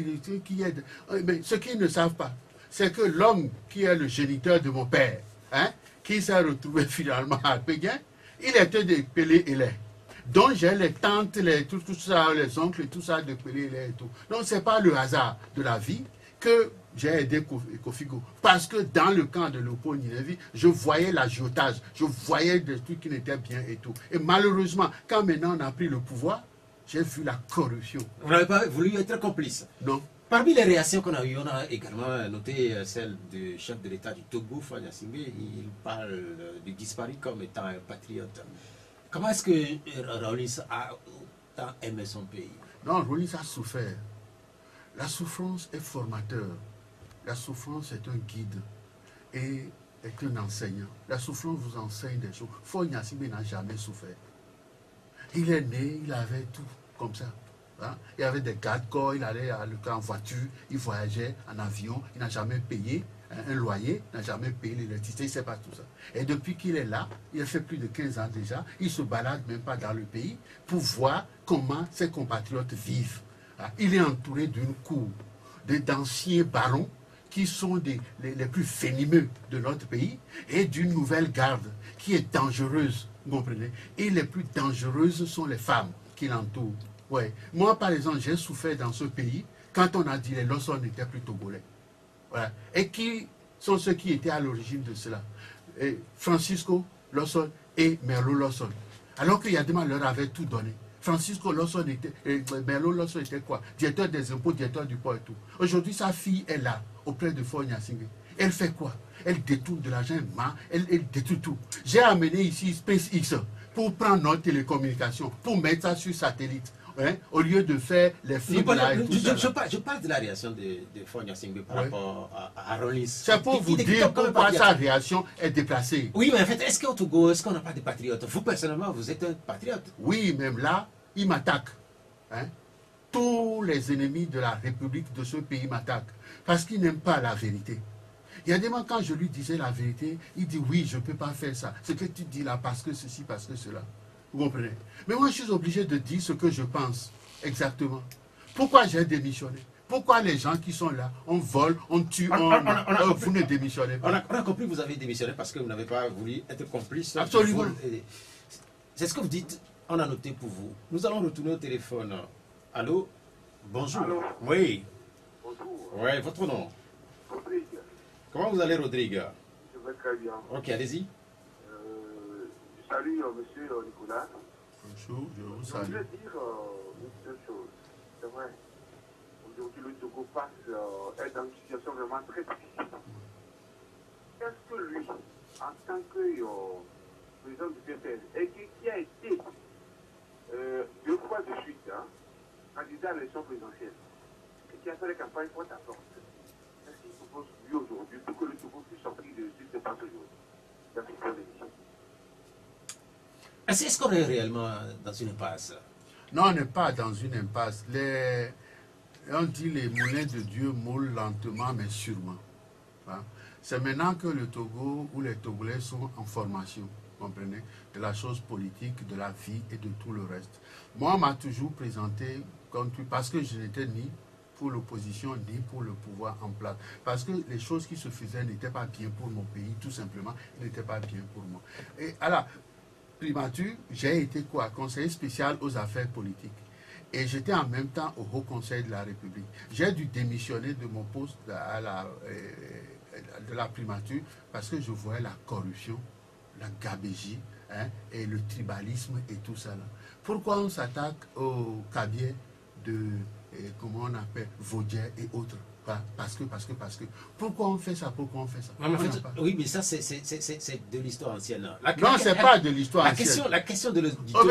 mais ce qu'ils ne savent pas, c'est que l'homme qui est le géniteur de mon père, qui s'est retrouvé finalement à Péguin, il était de Pelé et lait. Donc, j'ai les tantes, tout ça, les oncles, tout ça de Pelé et lait et tout. Donc, ce n'est pas le hasard de la vie que j'ai aidé Kofigo. Parce que dans le camp de Léopold Ninevi, je voyais l'agiotage, je voyais des trucs qui n'étaient bien et tout. Et malheureusement, quand maintenant on a pris le pouvoir, j'ai vu la corruption. Vous n'avez pas voulu être complice? Non. Parmi les réactions qu'on a eues, on a également noté celle du chef de l'État du Togo, Fognassingbe. Il parle du disparu comme étant un patriote. Comment est-ce que Rawlings a autant aimé son pays? Non, Rawlings a souffert. La souffrance est formateur. La souffrance est un guide et est un enseignant. La souffrance vous enseigne des choses. Fognassingbe n'a jamais souffert. Il est né, il avait tout comme ça. Il avait des gardes-corps, il allait en voiture, il voyageait en avion, il n'a jamais payé un loyer, n'a jamais payé l'électricité, il ne sait pas tout ça. Et depuis qu'il est là, il a fait plus de 15 ans déjà, il ne se balade même pas dans le pays pour voir comment ses compatriotes vivent. Il est entouré d'une cour d'anciens barons qui sont les plus venimeux de notre pays et d'une nouvelle garde qui est dangereuse, vous comprenez? Et les plus dangereuses sont les femmes qui l'entourent. Ouais. Moi, par exemple, j'ai souffert dans ce pays quand on a dit les Lawson n'étaient plus togolais. Voilà. Et qui sont ceux qui étaient à l'origine de cela? Francisco Lawson et Merlo Lawson. Alors que Yadima leur avait tout donné. Francisco Lawson était, Merlo Lawson était quoi? Directeur des impôts, directeur du port et tout. Aujourd'hui, sa fille est là, auprès de Fognassingbe. Elle fait quoi? Elle détourne de l'argent, elle détruit tout. J'ai amené ici SpaceX pour prendre notre télécommunication, pour mettre ça sur satellite. hein, au lieu de faire les films là et tout ça. Je parle de la réaction de Fonya Singbe par rapport à Rollins. C'est pour vous dire pourquoi sa réaction est déplacée. Oui, mais en fait, est-ce qu'au Togo, est-ce qu'on n'a pas de patriotes? Vous, personnellement, vous êtes un patriote. Oui, même là, il m'attaque. Hein. Tous les ennemis de la République de ce pays m'attaquent parce qu'ils n'aiment pas la vérité. Il y a des moments, quand je lui disais la vérité, il dit oui, je ne peux pas faire ça. Ce que tu dis là, parce que ceci, parce que cela. Vous comprenez? Mais moi, je suis obligé de dire ce que je pense exactement. Pourquoi j'ai démissionné? Pourquoi les gens qui sont là, on vole, on tue, vous ne démissionnez pas? On a compris que vous avez démissionné parce que vous n'avez pas voulu être complice. Absolument. C'est ce que vous dites, on a noté pour vous. Nous allons retourner au téléphone. Allô? Bonjour. Allô? Oui. Bonjour. Oui, votre nom? Rodrigue. Comment vous allez, Rodrigue? Je vais très bien. Ok, allez-y. Je salue monsieur Nicolas. Bonjour, je vous Je salue. voulais dire deux choses. C'est vrai. Aujourd'hui, le Togo est dans une situation vraiment très difficile. Est-ce que lui, en tant que président du PPL, et qui a été 2 fois de suite candidat à l'élection présidentielle, et qui a fait la campagne porte à porte, est-ce qu'il propose lui aujourd'hui pour que le Togo puisse sortir de cette dépense aujourd'hui? Merci pour l'émission. Est-ce qu'on est réellement dans une impasse? Non, on n'est pas dans une impasse. On dit les moulins de Dieu moulent lentement mais sûrement. Hein? C'est maintenant que le Togo ou les Togolais sont en formation, vous comprenez, de la chose politique, de la vie et de tout le reste. Moi, on m'a toujours présenté parce que je n'étais ni pour l'opposition ni pour le pouvoir en place. Parce que les choses qui se faisaient n'étaient pas bien pour mon pays, tout simplement, n'étaient pas bien pour moi. Et alors, primature, j'ai été quoi? Conseiller spécial aux affaires politiques. Et j'étais en même temps au Haut Conseil de la République. J'ai dû démissionner de mon poste de la primature parce que je voyais la corruption, la gabégie, hein, et le tribalisme et tout ça. Là. Pourquoi on s'attaque au cabinet de, comment on appelle, Vaudier et autres? Parce que. Pourquoi on fait ça? Pourquoi on fait ça? En fait, oui, mais ça, c'est de l'histoire ancienne. Non, c'est pas de l'histoire ancienne. La question de l'auditeur.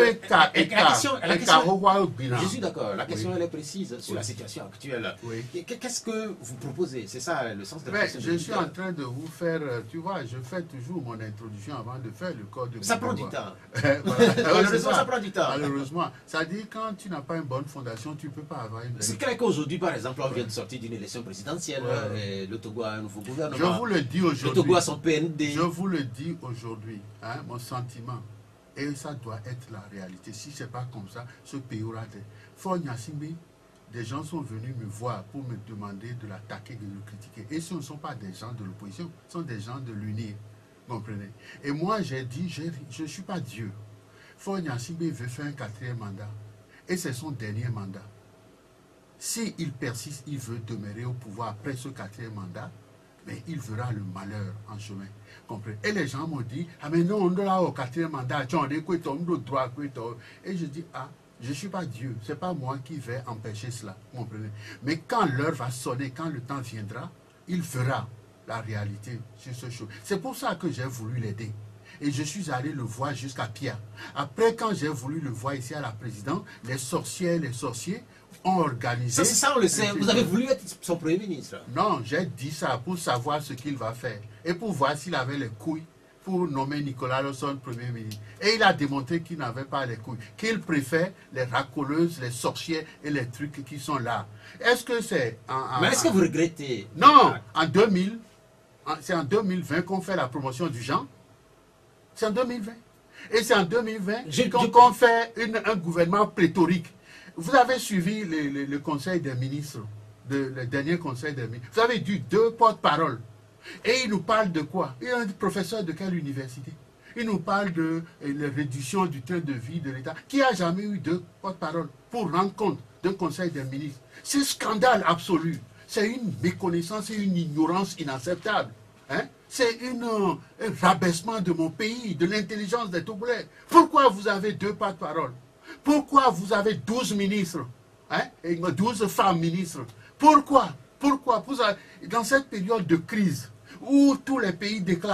Je suis d'accord. La question, elle est précise sur la situation actuelle. Oui. Qu'est-ce que vous proposez? C'est ça le sens de la mais question. Je suis en train de vous faire, tu vois, je fais toujours mon introduction avant de faire le code de Ça prend du temps. Malheureusement, ça prend du temps. Malheureusement. Ça dit quand tu n'as pas une bonne fondation, tu ne peux pas avoir une. C'est clair qu'aujourd'hui, par exemple, on vient de sortir d'une élection présidentielle. Et le Togo a un nouveau gouvernement. Je vous le dis aujourd'hui. Le Togo a son PND. Je vous le dis aujourd'hui, hein, mon sentiment. Et ça doit être la réalité. Si ce n'est pas comme ça, ce pays aura des... Fonya Singbe, des gens sont venus me voir pour me demander de l'attaquer, de le critiquer. Et ce ne sont pas des gens de l'opposition, ce sont des gens de l'UNIR. Vous comprenez? Et moi, j'ai dit, je ne suis pas Dieu. Fonya Singbe veut faire un 4e mandat. Et c'est son dernier mandat. S'il persiste, il veut demeurer au pouvoir après ce 4e mandat, mais il verra le malheur en chemin. Comprenez? Et les gens m'ont dit, ah mais non, on est là au 4e mandat, on est droit. Et je dis, ah, je ne suis pas Dieu, ce n'est pas moi qui vais empêcher cela. Comprenez? Mais quand l'heure va sonner, quand le temps viendra, il verra la réalité sur ce chose. C'est pour ça que j'ai voulu l'aider. Et je suis allé le voir jusqu'à Pia. Après, quand j'ai voulu le voir ici à la présidence, les sorcières, les sorciers ont organisé... Ça, on le sait. Vous avez voulu être son premier ministre. Non, j'ai dit ça pour savoir ce qu'il va faire. Et pour voir s'il avait les couilles pour nommer Nicolas Lawson premier ministre. Et il a démontré qu'il n'avait pas les couilles. Qu'il préfère les racoleuses, les sorcières et les trucs qui sont là. Est-ce que c'est... Mais est-ce que vous regrettez? Non, en 2000, c'est en 2020 qu'on fait la promotion du genre. C'est en 2020. Et c'est en 2020 qu'on fait un gouvernement pléthorique. Vous avez suivi le conseil des ministres, le dernier conseil des ministres. Vous avez dû 2 porte-paroles. Et il nous parle de quoi? Il est un professeur de quelle université? Il nous parle de la réduction du train de vie de l'État. Qui a jamais eu 2 porte-paroles pour rendre compte d'un conseil des ministres? C'est un scandale absolu. C'est une méconnaissance et une ignorance inacceptable. Hein? C'est un rabaissement de mon pays, de l'intelligence des Togolais. Pourquoi vous avez 2 porte-paroles? Pourquoi vous avez 12 ministres, hein, et 12 femmes ministres? Pourquoi? Dans cette période de crise où tous les pays déclarent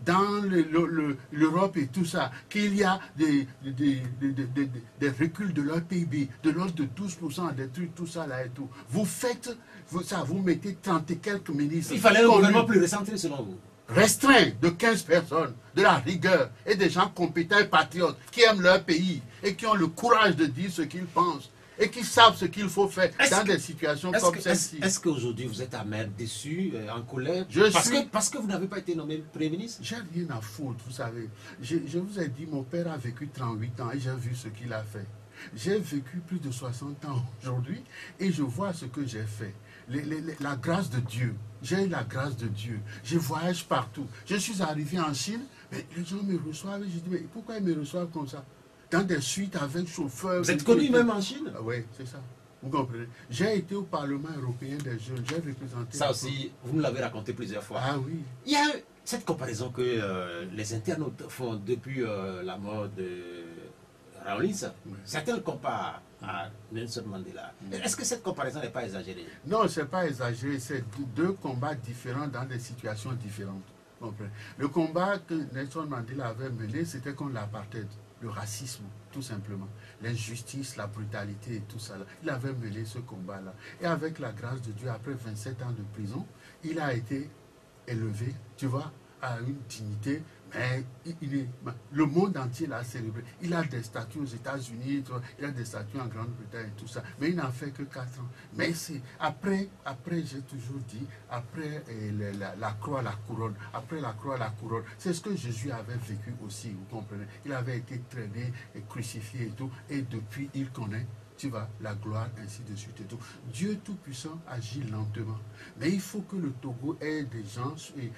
dans l'Europe et tout ça, qu'il y a des reculs de leur PIB, de l'ordre de 12%, des trucs, tout ça là et tout. Vous faites, vous mettez 30 et quelques ministres. Il fallait un gouvernement plus recentré selon vous. Restreint de 15 personnes, de la rigueur et des gens compétents et patriotes qui aiment leur pays et qui ont le courage de dire ce qu'ils pensent et qui savent ce qu'il faut faire dans des situations comme celle-ci. Est-ce qu'aujourd'hui vous êtes amer, déçu, en colère parce que vous n'avez pas été nommé Premier ministre? J'ai rien à foutre, vous savez. Je vous ai dit, mon père a vécu 38 ans et j'ai vu ce qu'il a fait. J'ai vécu plus de 60 ans aujourd'hui et je vois ce que j'ai fait. La grâce de Dieu. J'ai la grâce de Dieu. Je voyage partout. Je suis arrivé en Chine, mais les gens me reçoivent et je dis, mais pourquoi ils me reçoivent comme ça? Dans des suites avec chauffeurs. Vous êtes connu même en Chine? Oui, c'est ça. Vous comprenez? J'ai été au Parlement européen des jeunes. J'ai représenté... Ça aussi, vous nous l'avez raconté plusieurs fois. Ah oui. Il y a cette comparaison que les internautes font depuis la mort de Rawlings. Oui. Certains le comparent à Nelson Mandela. Est-ce que cette comparaison n'est pas exagérée? Non, ce n'est pas exagéré. C'est deux combats différents dans des situations différentes. Le combat que Nelson Mandela avait mené, c'était contre l'apartheid, le racisme, tout simplement. L'injustice, la brutalité et tout ça. Il avait mené ce combat-là. Et avec la grâce de Dieu, après 27 ans de prison, il a été élevé, tu vois, à une dignité. Mais le monde entier l'a célébré. Il a des statues aux États-Unis, il a des statues en Grande-Bretagne et tout ça. Mais il n'en fait que 4 ans. Mais c'est après j'ai toujours dit, après la croix, la couronne, après la croix, la couronne. C'est ce que Jésus avait vécu aussi, vous comprenez. Il avait été traîné et crucifié et tout. Et depuis, il connaît, tu vois, la gloire, ainsi de suite et tout. Dieu Tout-Puissant agit lentement. Mais il faut que le Togo ait des gens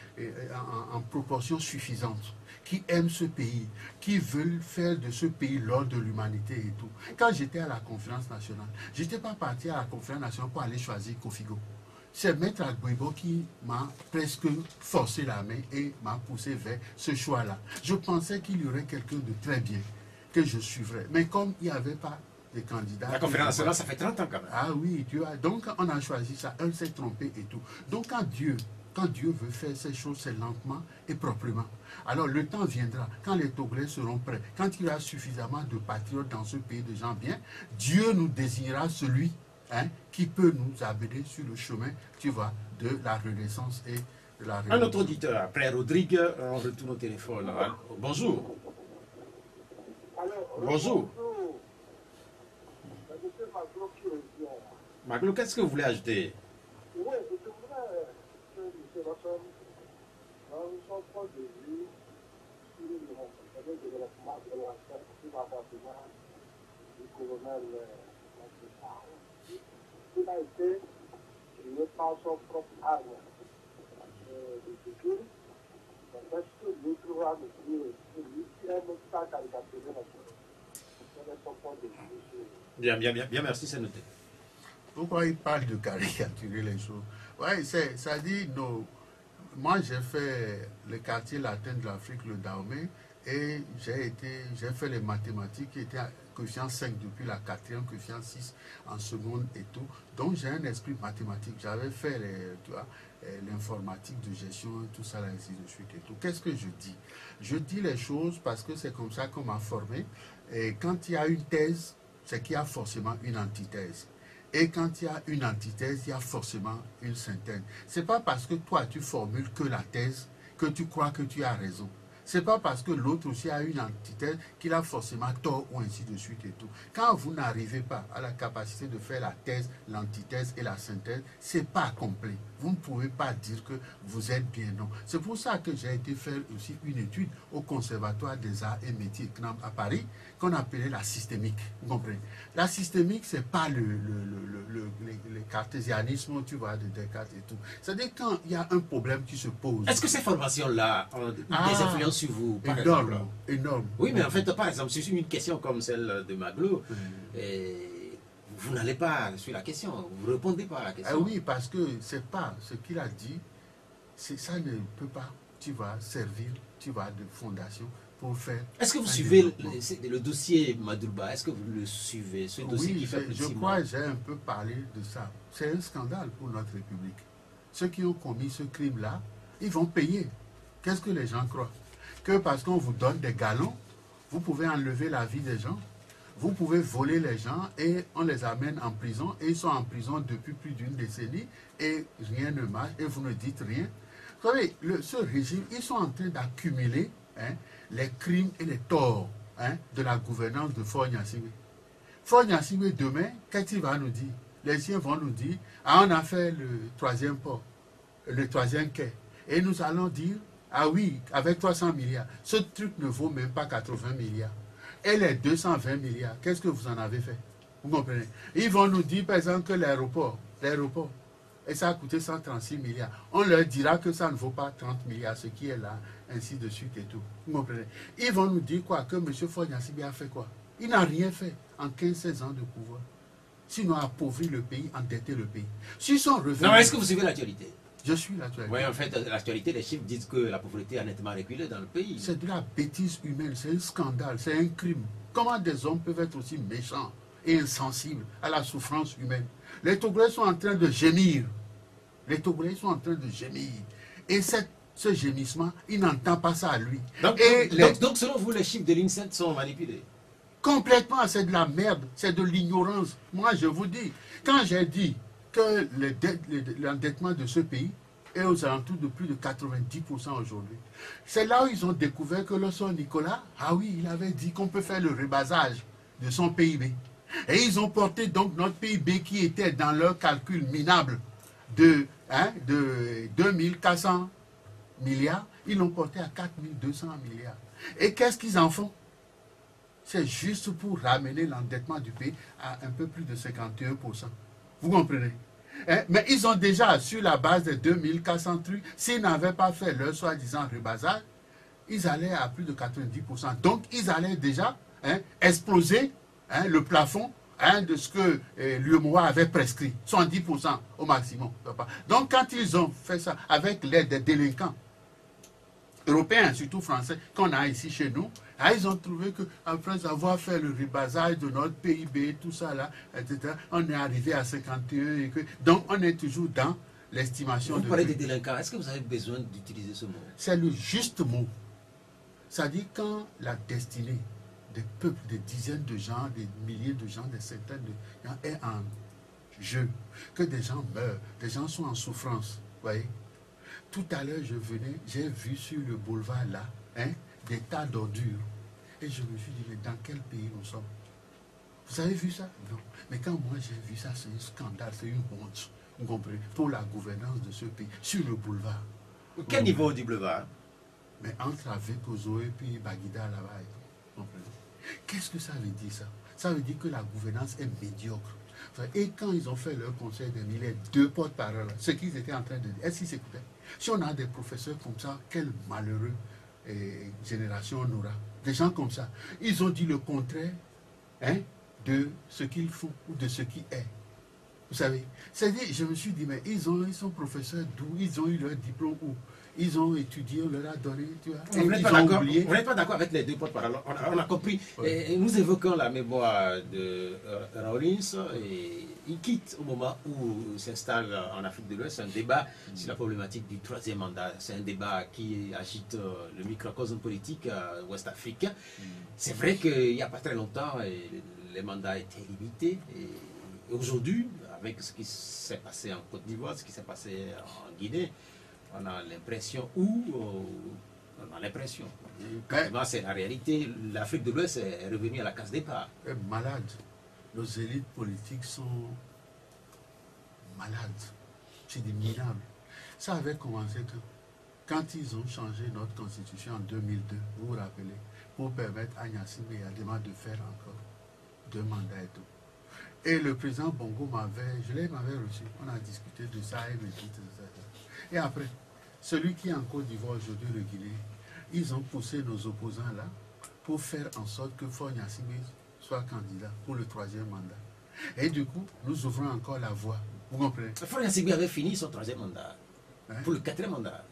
en proportion suffisante, qui aiment ce pays, qui veulent faire de ce pays l'ordre de l'humanité et tout. Quand j'étais à la conférence nationale, je n'étais pas parti à la conférence nationale pour aller choisir Kofigo. C'est Maître Agboibo qui m'a presque forcé la main et m'a poussé vers ce choix-là. Je pensais qu'il y aurait quelqu'un de très bien, que je suivrais. Mais comme il n'y avait pas des candidats. La conférence nationale, ça fait 30 ans quand même. Ah oui, donc on a choisi ça, un s'est trompé et tout. Donc quand Dieu veut faire ces choses, c'est lentement et proprement. Alors le temps viendra, quand les Togolais seront prêts, quand il y aura suffisamment de patriotes dans ce pays de gens bien, Dieu nous désignera celui qui peut nous amener sur le chemin, tu vois, de la renaissance et de la révolution. Un autre auditeur, après Rodrigue, on retourne au téléphone. Bonjour. Alors, Bonjour. Monsieur Maglo qui revient. Maglo, qu'est-ce que vous voulez ajouter? Oui, je voudrais que M. Rosson, dans son point de vue sur le développement de la sur l'avancement du colonel Macky. Il a été créé par son propre arme de sécurité. Est-ce que lui trouvera le mieux celui qui aime ça caricaturer la chose? Quel est son point de vue sur... Bien, merci, c'est noté. Pourquoi il parle de caricaturer les choses? Oui, ça dit, non. Moi, j'ai fait le quartier latin de l'Afrique, le Dahomey, et j'ai fait les mathématiques qui étaient à coefficient 5 depuis la 4e, coefficient 6 en seconde et tout. Donc, j'ai un esprit mathématique. J'avais fait l'informatique de gestion, tout ça, ainsi de suite et tout. Qu'est-ce que je dis? Je dis les choses parce que c'est comme ça qu'on m'a formé. Et quand il y a une thèse, c'est qu'il y a forcément une antithèse. Et quand il y a une antithèse, il y a forcément une synthèse. Ce n'est pas parce que toi, tu formules que la thèse que tu crois que tu as raison. Ce n'est pas parce que l'autre aussi a une antithèse qu'il a forcément tort ou ainsi de suite et tout. Quand vous n'arrivez pas à la capacité de faire la thèse, l'antithèse et la synthèse, ce n'est pas complet. Vous ne pouvez pas dire que vous êtes bien, non. C'est pour ça que j'ai été faire aussi une étude au Conservatoire des Arts et Métiers CNAM à Paris, qu'on appelait la systémique. Vous comprenez? La systémique, ce n'est pas le cartésianisme, tu vois, de Descartes et tout. C'est-à-dire quand il y a un problème qui se pose. Est-ce que ces formations-là ont des influences sur vous, par exemple? Énorme. Oui, mais en fait, par exemple, sur une question comme celle de Maglo, vous n'allez pas sur la question, vous ne répondez pas à la question. Ah oui, parce que c'est pas ce qu'il a dit, ça ne peut pas, tu vas servir, tu vas de fondation pour faire... Est-ce que vous suivez le dossier Madouba? Est-ce que vous le suivez, ce dossier qui fait plus de 6 mois? Je crois que j'ai un peu parlé de ça. C'est un scandale pour notre République. Ceux qui ont commis ce crime-là, ils vont payer. Qu'est-ce que les gens croient? Que parce qu'on vous donne des galons, vous pouvez enlever la vie des gens, vous pouvez voler les gens et on les amène en prison et ils sont en prison depuis plus d'une décennie et rien ne marche et vous ne dites rien. Vous savez, ce régime, ils sont en train d'accumuler les crimes et les torts de la gouvernance de Faure Gnassingbé. Faure Gnassingbé, demain, qu'est-ce qu'il va nous dire? Les siens vont nous dire, ah, on a fait le troisième port, le troisième quai. Et nous allons dire, ah oui, avec 300 milliards, ce truc ne vaut même pas 80 milliards. Et les 220 milliards, qu'est-ce que vous en avez fait? Vous comprenez? Ils vont nous dire, par exemple, que l'aéroport, et ça a coûté 136 milliards. On leur dira que ça ne vaut pas 30 milliards, ce qui est là, ainsi de suite et tout. Vous comprenez? Ils vont nous dire quoi? Que M. Faure Gnassingbé a fait quoi? Il n'a rien fait en 15-16 ans de pouvoir. Sinon appauvri le pays, endetté le pays. S'ils sont revenus... Non, est-ce que vous suivez l'actualité? Je suis l'actualité. Oui, en fait, l'actualité, les chiffres disent que la pauvreté a nettement reculé dans le pays. C'est de la bêtise humaine, c'est un scandale, c'est un crime. Comment des hommes peuvent être aussi méchants et insensibles à la souffrance humaine? Les Togolais sont en train de gémir. Les Togolais sont en train de gémir. Et ce gémissement, il n'entend pas ça à lui. Donc, selon vous, les chiffres de l'INSEE sont manipulés? Complètement, c'est de la merde, c'est de l'ignorance. Moi, je vous dis, quand j'ai dit que l'endettement de ce pays est aux alentours de plus de 90% aujourd'hui, c'est là où ils ont découvert que le son Nicolas, ah oui, il avait dit qu'on peut faire le rebasage de son PIB. Et ils ont porté donc notre PIB qui était dans leur calcul minable de 2400 milliards, ils l'ont porté à 4200 milliards. Et qu'est-ce qu'ils en font? C'est juste pour ramener l'endettement du pays à un peu plus de 51%. Vous comprenez? Mais ils ont déjà, sur la base des 2400 trucs, s'ils n'avaient pas fait leur soi-disant rebasage, ils allaient à plus de 90%. Donc, ils allaient déjà exploser le plafond de ce que l'UEMOA avait prescrit, 70% au maximum. Donc, quand ils ont fait ça avec l'aide des délinquants européens, surtout français, qu'on a ici chez nous, ils ont trouvé qu'après avoir fait le rebasage de notre PIB, tout ça là, etc., on est arrivé à 51. Et que, donc, on est toujours dans l'estimation de... Vous parlez des délinquants, est-ce que vous avez besoin d'utiliser ce mot? C'est le juste mot. Ça dit quand la destinée des peuples, des dizaines de gens, des milliers de gens, des centaines de gens est en jeu, que des gens meurent, des gens sont en souffrance, vous voyez. Tout à l'heure, j'ai vu sur le boulevard là, des tas d'ordures. Et je me suis dit, mais dans quel pays nous sommes? Vous avez vu ça? Non. Mais quand moi j'ai vu ça, c'est un scandale, c'est une honte. Vous comprenez? Pour la gouvernance de ce pays, sur le boulevard. Quel niveau du boulevard? Mais entre Avekozo et puis Baguida là-bas. Vous comprenez? Qu'est-ce que ça veut dire ça? Ça veut dire que la gouvernance est médiocre. Et quand ils ont fait leur conseil des milliers, 2 porte-parole, ce qu'ils étaient en train de dire, est-ce qu'ils s'écoutaient? Si on a des professeurs comme ça, quelle malheureuse génération on aura? Des gens comme ça. Ils ont dit le contraire de ce qu'ils font ou de ce qui est. Vous savez, c'est-à-dire, je me suis dit, mais ils sont professeurs d'où? Ils ont eu leur diplôme où? Ils ont étudié, on leur a donné, tu vois. Vous n'êtes pas d'accord avec les 2 porte-parole? On a compris. Ouais. Nous évoquons la mémoire de Rawlins et il quitte au moment où s'installe en Afrique de l'Ouest un débat sur la problématique du 3e mandat. C'est un débat qui agite le microcosme politique ouest-africain. C'est vrai qu'il n'y a pas très longtemps, les mandats étaient limités. Et aujourd'hui, avec ce qui s'est passé en Côte d'Ivoire, ce qui s'est passé en Guinée, on a l'impression, c'est la réalité, l'Afrique de l'Ouest est revenue à la case départ. Malade. Nos élites politiques sont malades. C'est des minables. Ça avait commencé quand ils ont changé notre constitution en 2002, vous vous rappelez, pour permettre à Gnassingbé et Adema de faire encore 2 mandats et tout. Et le président Bongo m'avait reçu. On a discuté de ça et me dit tout ça. Et après, celui qui est en Côte d'Ivoire aujourd'hui, le Guinée, ils ont poussé nos opposants là pour faire en sorte que Faure Gnassingbé soit candidat pour le 3e mandat. Et du coup, nous ouvrons encore la voie. Vous comprenez? Faure Gnassingbé avait fini son 3e mandat. Pour le 4e mandat.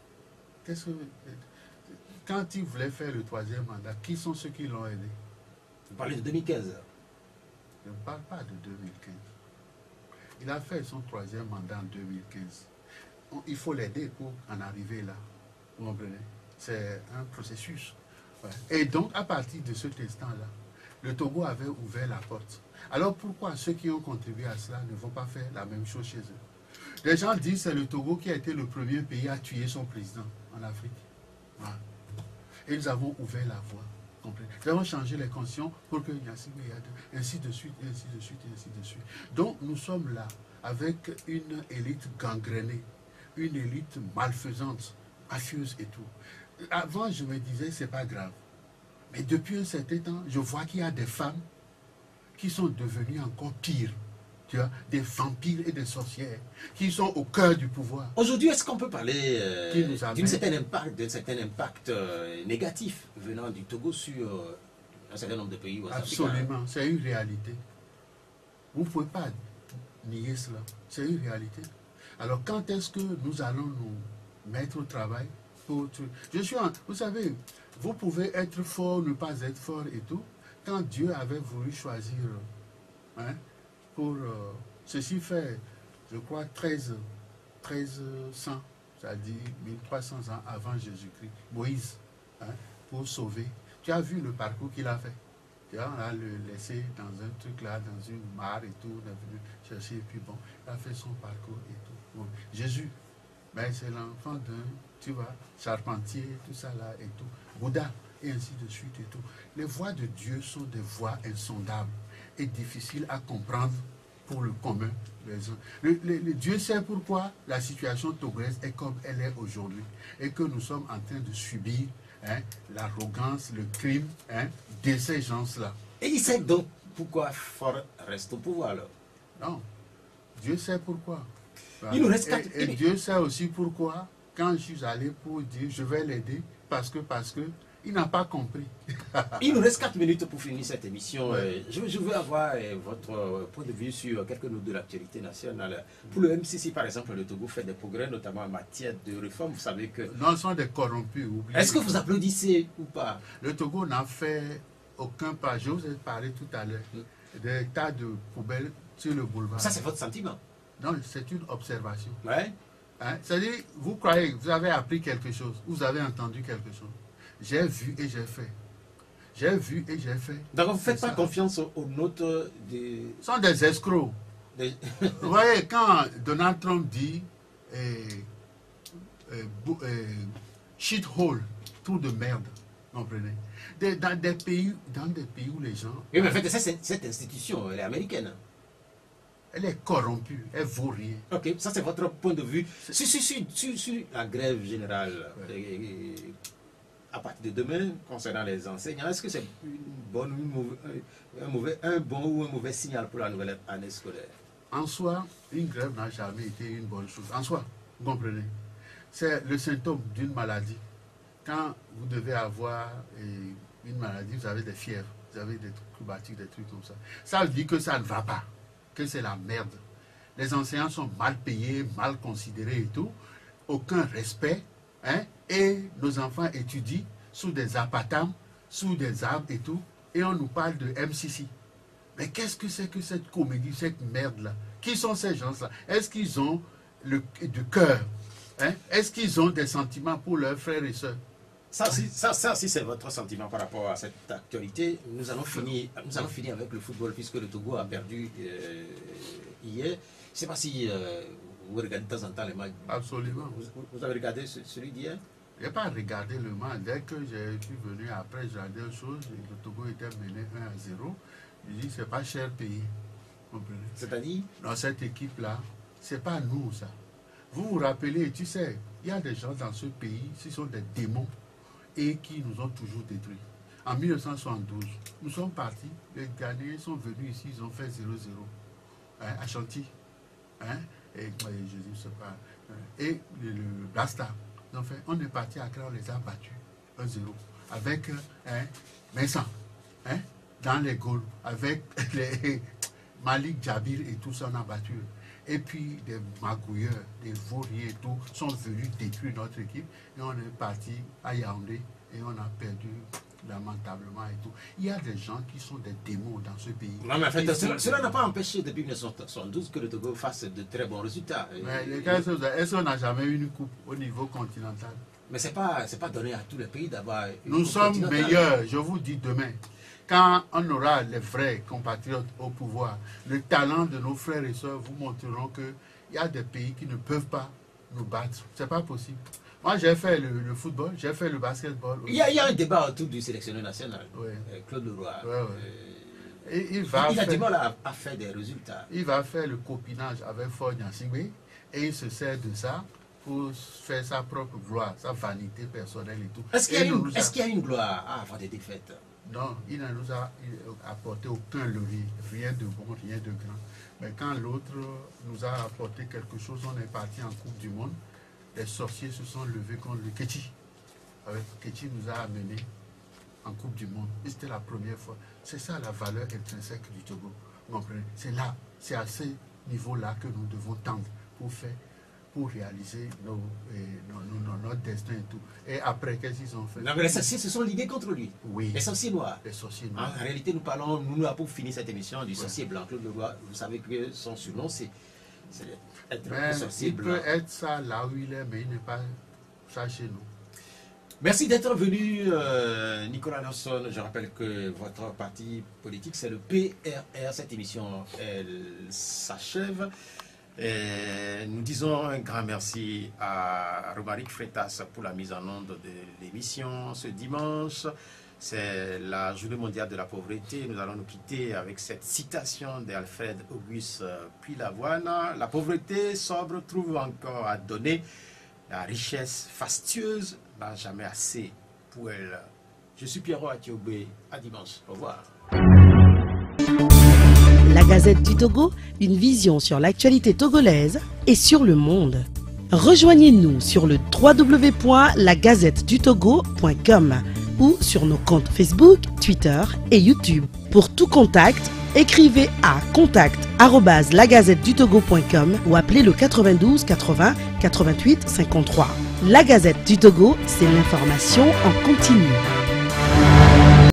Quand il voulait faire le 3e mandat, qui sont ceux qui l'ont aidé? Vous parlez de 2015. Je ne parle pas de 2015. Il a fait son 3e mandat en 2015. Il faut l'aider pour en arriver là. Vous comprenez? c'est un processus. Ouais. Et donc, à partir de cet instant-là, le Togo avait ouvert la porte. Alors, pourquoi ceux qui ont contribué à cela ne vont pas faire la même chose chez eux? Les gens disent que c'est le Togo qui a été le premier pays à tuer son président en Afrique. Ouais. Et nous avons ouvert la voie. Nous avons changé les conditions pour que ainsi de suite, ainsi de suite, ainsi de suite. Donc, nous sommes là avec une élite gangrénée, une élite malfaisante, mafieuse et tout. Avant, je me disais, c'est pas grave. Mais depuis un certain temps, je vois qu'il y a des femmes qui sont devenues encore pires. Tu vois, des vampires et des sorcières qui sont au cœur du pouvoir. Aujourd'hui, est-ce qu'on peut parler d'un certain amène... impact négatif venant du Togo sur un certain nombre de pays ouest-africains? Absolument, c'est une réalité. Vous ne pouvez pas nier cela. C'est une réalité. Alors, quand est-ce que nous allons nous mettre au travail pour... Vous savez, vous pouvez être fort, ne pas être fort et tout. Quand Dieu avait voulu choisir... Hein, pour ceci fait, je crois, 1300, c'est-à-dire 1300 ans avant Jésus-Christ, Moïse, hein, pour sauver. Tu as vu le parcours qu'il a fait. Tu vois, on a le laissé dans un truc là, dans une mare et tout, on est venu chercher, et puis bon, il a fait son parcours et tout. Bon, Jésus, ben, c'est l'enfant d'un, tu vois, charpentier, tout ça là et tout. Bouddha, et ainsi de suite et tout. Les voies de Dieu sont des voies insondables et difficiles à comprendre pour le commun. Dieu sait pourquoi la situation togolaise est comme elle est aujourd'hui et que nous sommes en train de subir, hein, l'arrogance, le crime, hein, de ces gens-là. Et il sait donc pourquoi Fort reste au pouvoir alors? Non, Dieu sait pourquoi. Il nous reste et Dieu sait aussi pourquoi, quand je suis allé pour dire je vais l'aider, parce que il n'a pas compris. Il nous reste 4 minutes pour finir cette émission. Ouais. Je veux avoir votre point de vue sur quelques notes de l'actualité nationale. Pour le MCC, par exemple, le Togo fait des progrès, notamment en matière de réforme. Vous savez que... Non, ce sont des corrompus. Est-ce que vous applaudissez ou pas? Le Togo n'a fait aucun pas. Je vous ai parlé tout à l'heure des tas de poubelles sur le boulevard. Ça, c'est votre sentiment? Non, c'est une observation. Ouais. Hein? C'est-à-dire, vous croyez, vous avez appris quelque chose, vous avez entendu quelque chose. J'ai vu et j'ai fait. J'ai vu et j'ai fait. Donc vous ne faites pas confiance aux notes des... Ce sont des escrocs. Vous voyez, quand Donald Trump dit shithole, trou de merde, comprenez? Dans des pays où les gens... Oui, mais en fait, cette institution, elle est américaine. Elle est corrompue, elle vaut rien. Ok, ça c'est votre point de vue. Sur la grève générale, ouais. À partir de demain, concernant les enseignants, est-ce que c'est un bon ou un mauvais signal pour la nouvelle année scolaire? En soi, une grève n'a jamais été une bonne chose. En soi, vous comprenez? C'est le symptôme d'une maladie. Quand vous devez avoir une maladie, vous avez des fièvres, vous avez des courbatures, des trucs comme ça. Ça veut dire que ça ne va pas, que c'est la merde. Les enseignants sont mal payés, mal considérés et tout. Aucun respect. Hein? Et nos enfants étudient sous des apatames, sous des arbres et tout, et on nous parle de MCC. Mais qu'est-ce que c'est que cette comédie, cette merde-là? Qui sont ces gens-là? Est-ce qu'ils ont du cœur? Hein? Est-ce qu'ils ont des sentiments pour leurs frères et sœurs? Ça, si c'est votre sentiment par rapport à cette actualité, nous allons finir avec le football, puisque le Togo a perdu hier. Je ne sais pas si... vous regardez de temps en temps les matchs. Absolument. Vous avez regardé celui d'hier? Je n'ai pas regardé le match. Dès que je suis venu après, j'ai regardé une chose. Le Togo était mené 1-0. Je dis, c'est pas cher payé. C'est-à-dire? Dans cette équipe-là, c'est pas nous, ça. Vous vous rappelez, tu sais, il y a des gens dans ce pays, ce sont des démons et qui nous ont toujours détruits. En 1972, nous sommes partis. Les Ghanéens sont venus ici, ils ont fait 0-0. Hein, à Chantilly. Hein? Et je sais pas. Et le Blasta. Enfin, on est parti à Accra, on les a battus 1-0 avec Vincent, hein, dans les goals, avec les Malik Djabir et tout ça, on a battu. Et puis des magouilleurs, des vauriers et tout sont venus détruire notre équipe et on est parti à Yaoundé et on a perdu lamentablement et tout. Il y a des gens qui sont des démons dans ce pays. Non, mais en fait, cela n'a pas empêché depuis 1972 que le Togo fasse de très bons résultats. Mais les gars, est-ce qu'on n'a jamais eu une coupe au niveau continental? Mais c'est pas donné à tous les pays d'avoir... Nous sommes meilleurs, je vous dis demain. Quand on aura les vrais compatriotes au pouvoir, le talent de nos frères et sœurs vous montreront qu'il y a des pays qui ne peuvent pas nous battre. C'est pas possible. Moi, j'ai fait le football, j'ai fait le basketball. Il y a un débat autour du sélectionneur national, Claude Leroy. Et il a du mal à faire des résultats. Il va faire le copinage avec Ford Nyasigbe et il se sert de ça pour faire sa propre gloire, sa vanité personnelle et tout. Est-ce qu'il y a une gloire à avoir des défaites? Non, il ne nous a apporté aucun levier, rien de bon, rien de grand. Mais quand l'autre nous a apporté quelque chose, on est parti en Coupe du Monde. Les sorciers se sont levés contre le Ketchi. Ketchi nous a amenés en Coupe du Monde. Et c'était la première fois. C'est ça la valeur intrinsèque du Togo. Vous comprenez? C'est là, c'est à ce niveau-là que nous devons tendre pour réaliser notre destin et tout. Et après, qu'est-ce qu'ils ont fait? Non, mais les sorciers se sont ligués contre lui. Oui. Les sorciers noirs. Les sorciers noirs. En réalité, nous avons fini cette émission du sorcier blanc. Claude Leroy, vous savez que son surnom, c'est être un sorcier blanc. Il peut être ça là où il est, mais il n'est pas ça chez nous. Merci d'être venu, Nicolas Nelson. Je rappelle que votre parti politique, c'est le PRR. Cette émission, elle s'achève. Nous disons un grand merci à Romaric Freitas pour la mise en onde de l'émission ce dimanche. C'est la journée mondiale de la pauvreté. Nous allons nous quitter avec cette citation d'Alfred Auguste Puyllavoine. La pauvreté sobre trouve encore à donner. La richesse fastueuse n'a jamais assez pour elle. Je suis Pierrot Atiobé. À dimanche. Au revoir. La Gazette du Togo, une vision sur l'actualité togolaise et sur le monde. Rejoignez-nous sur le www.lagazettedutogo.com ou sur nos comptes Facebook, Twitter et YouTube. Pour tout contact, écrivez à contact@lagazettedutogo.com ou appelez le 92 80 88 53. La Gazette du Togo, c'est l'information en continu.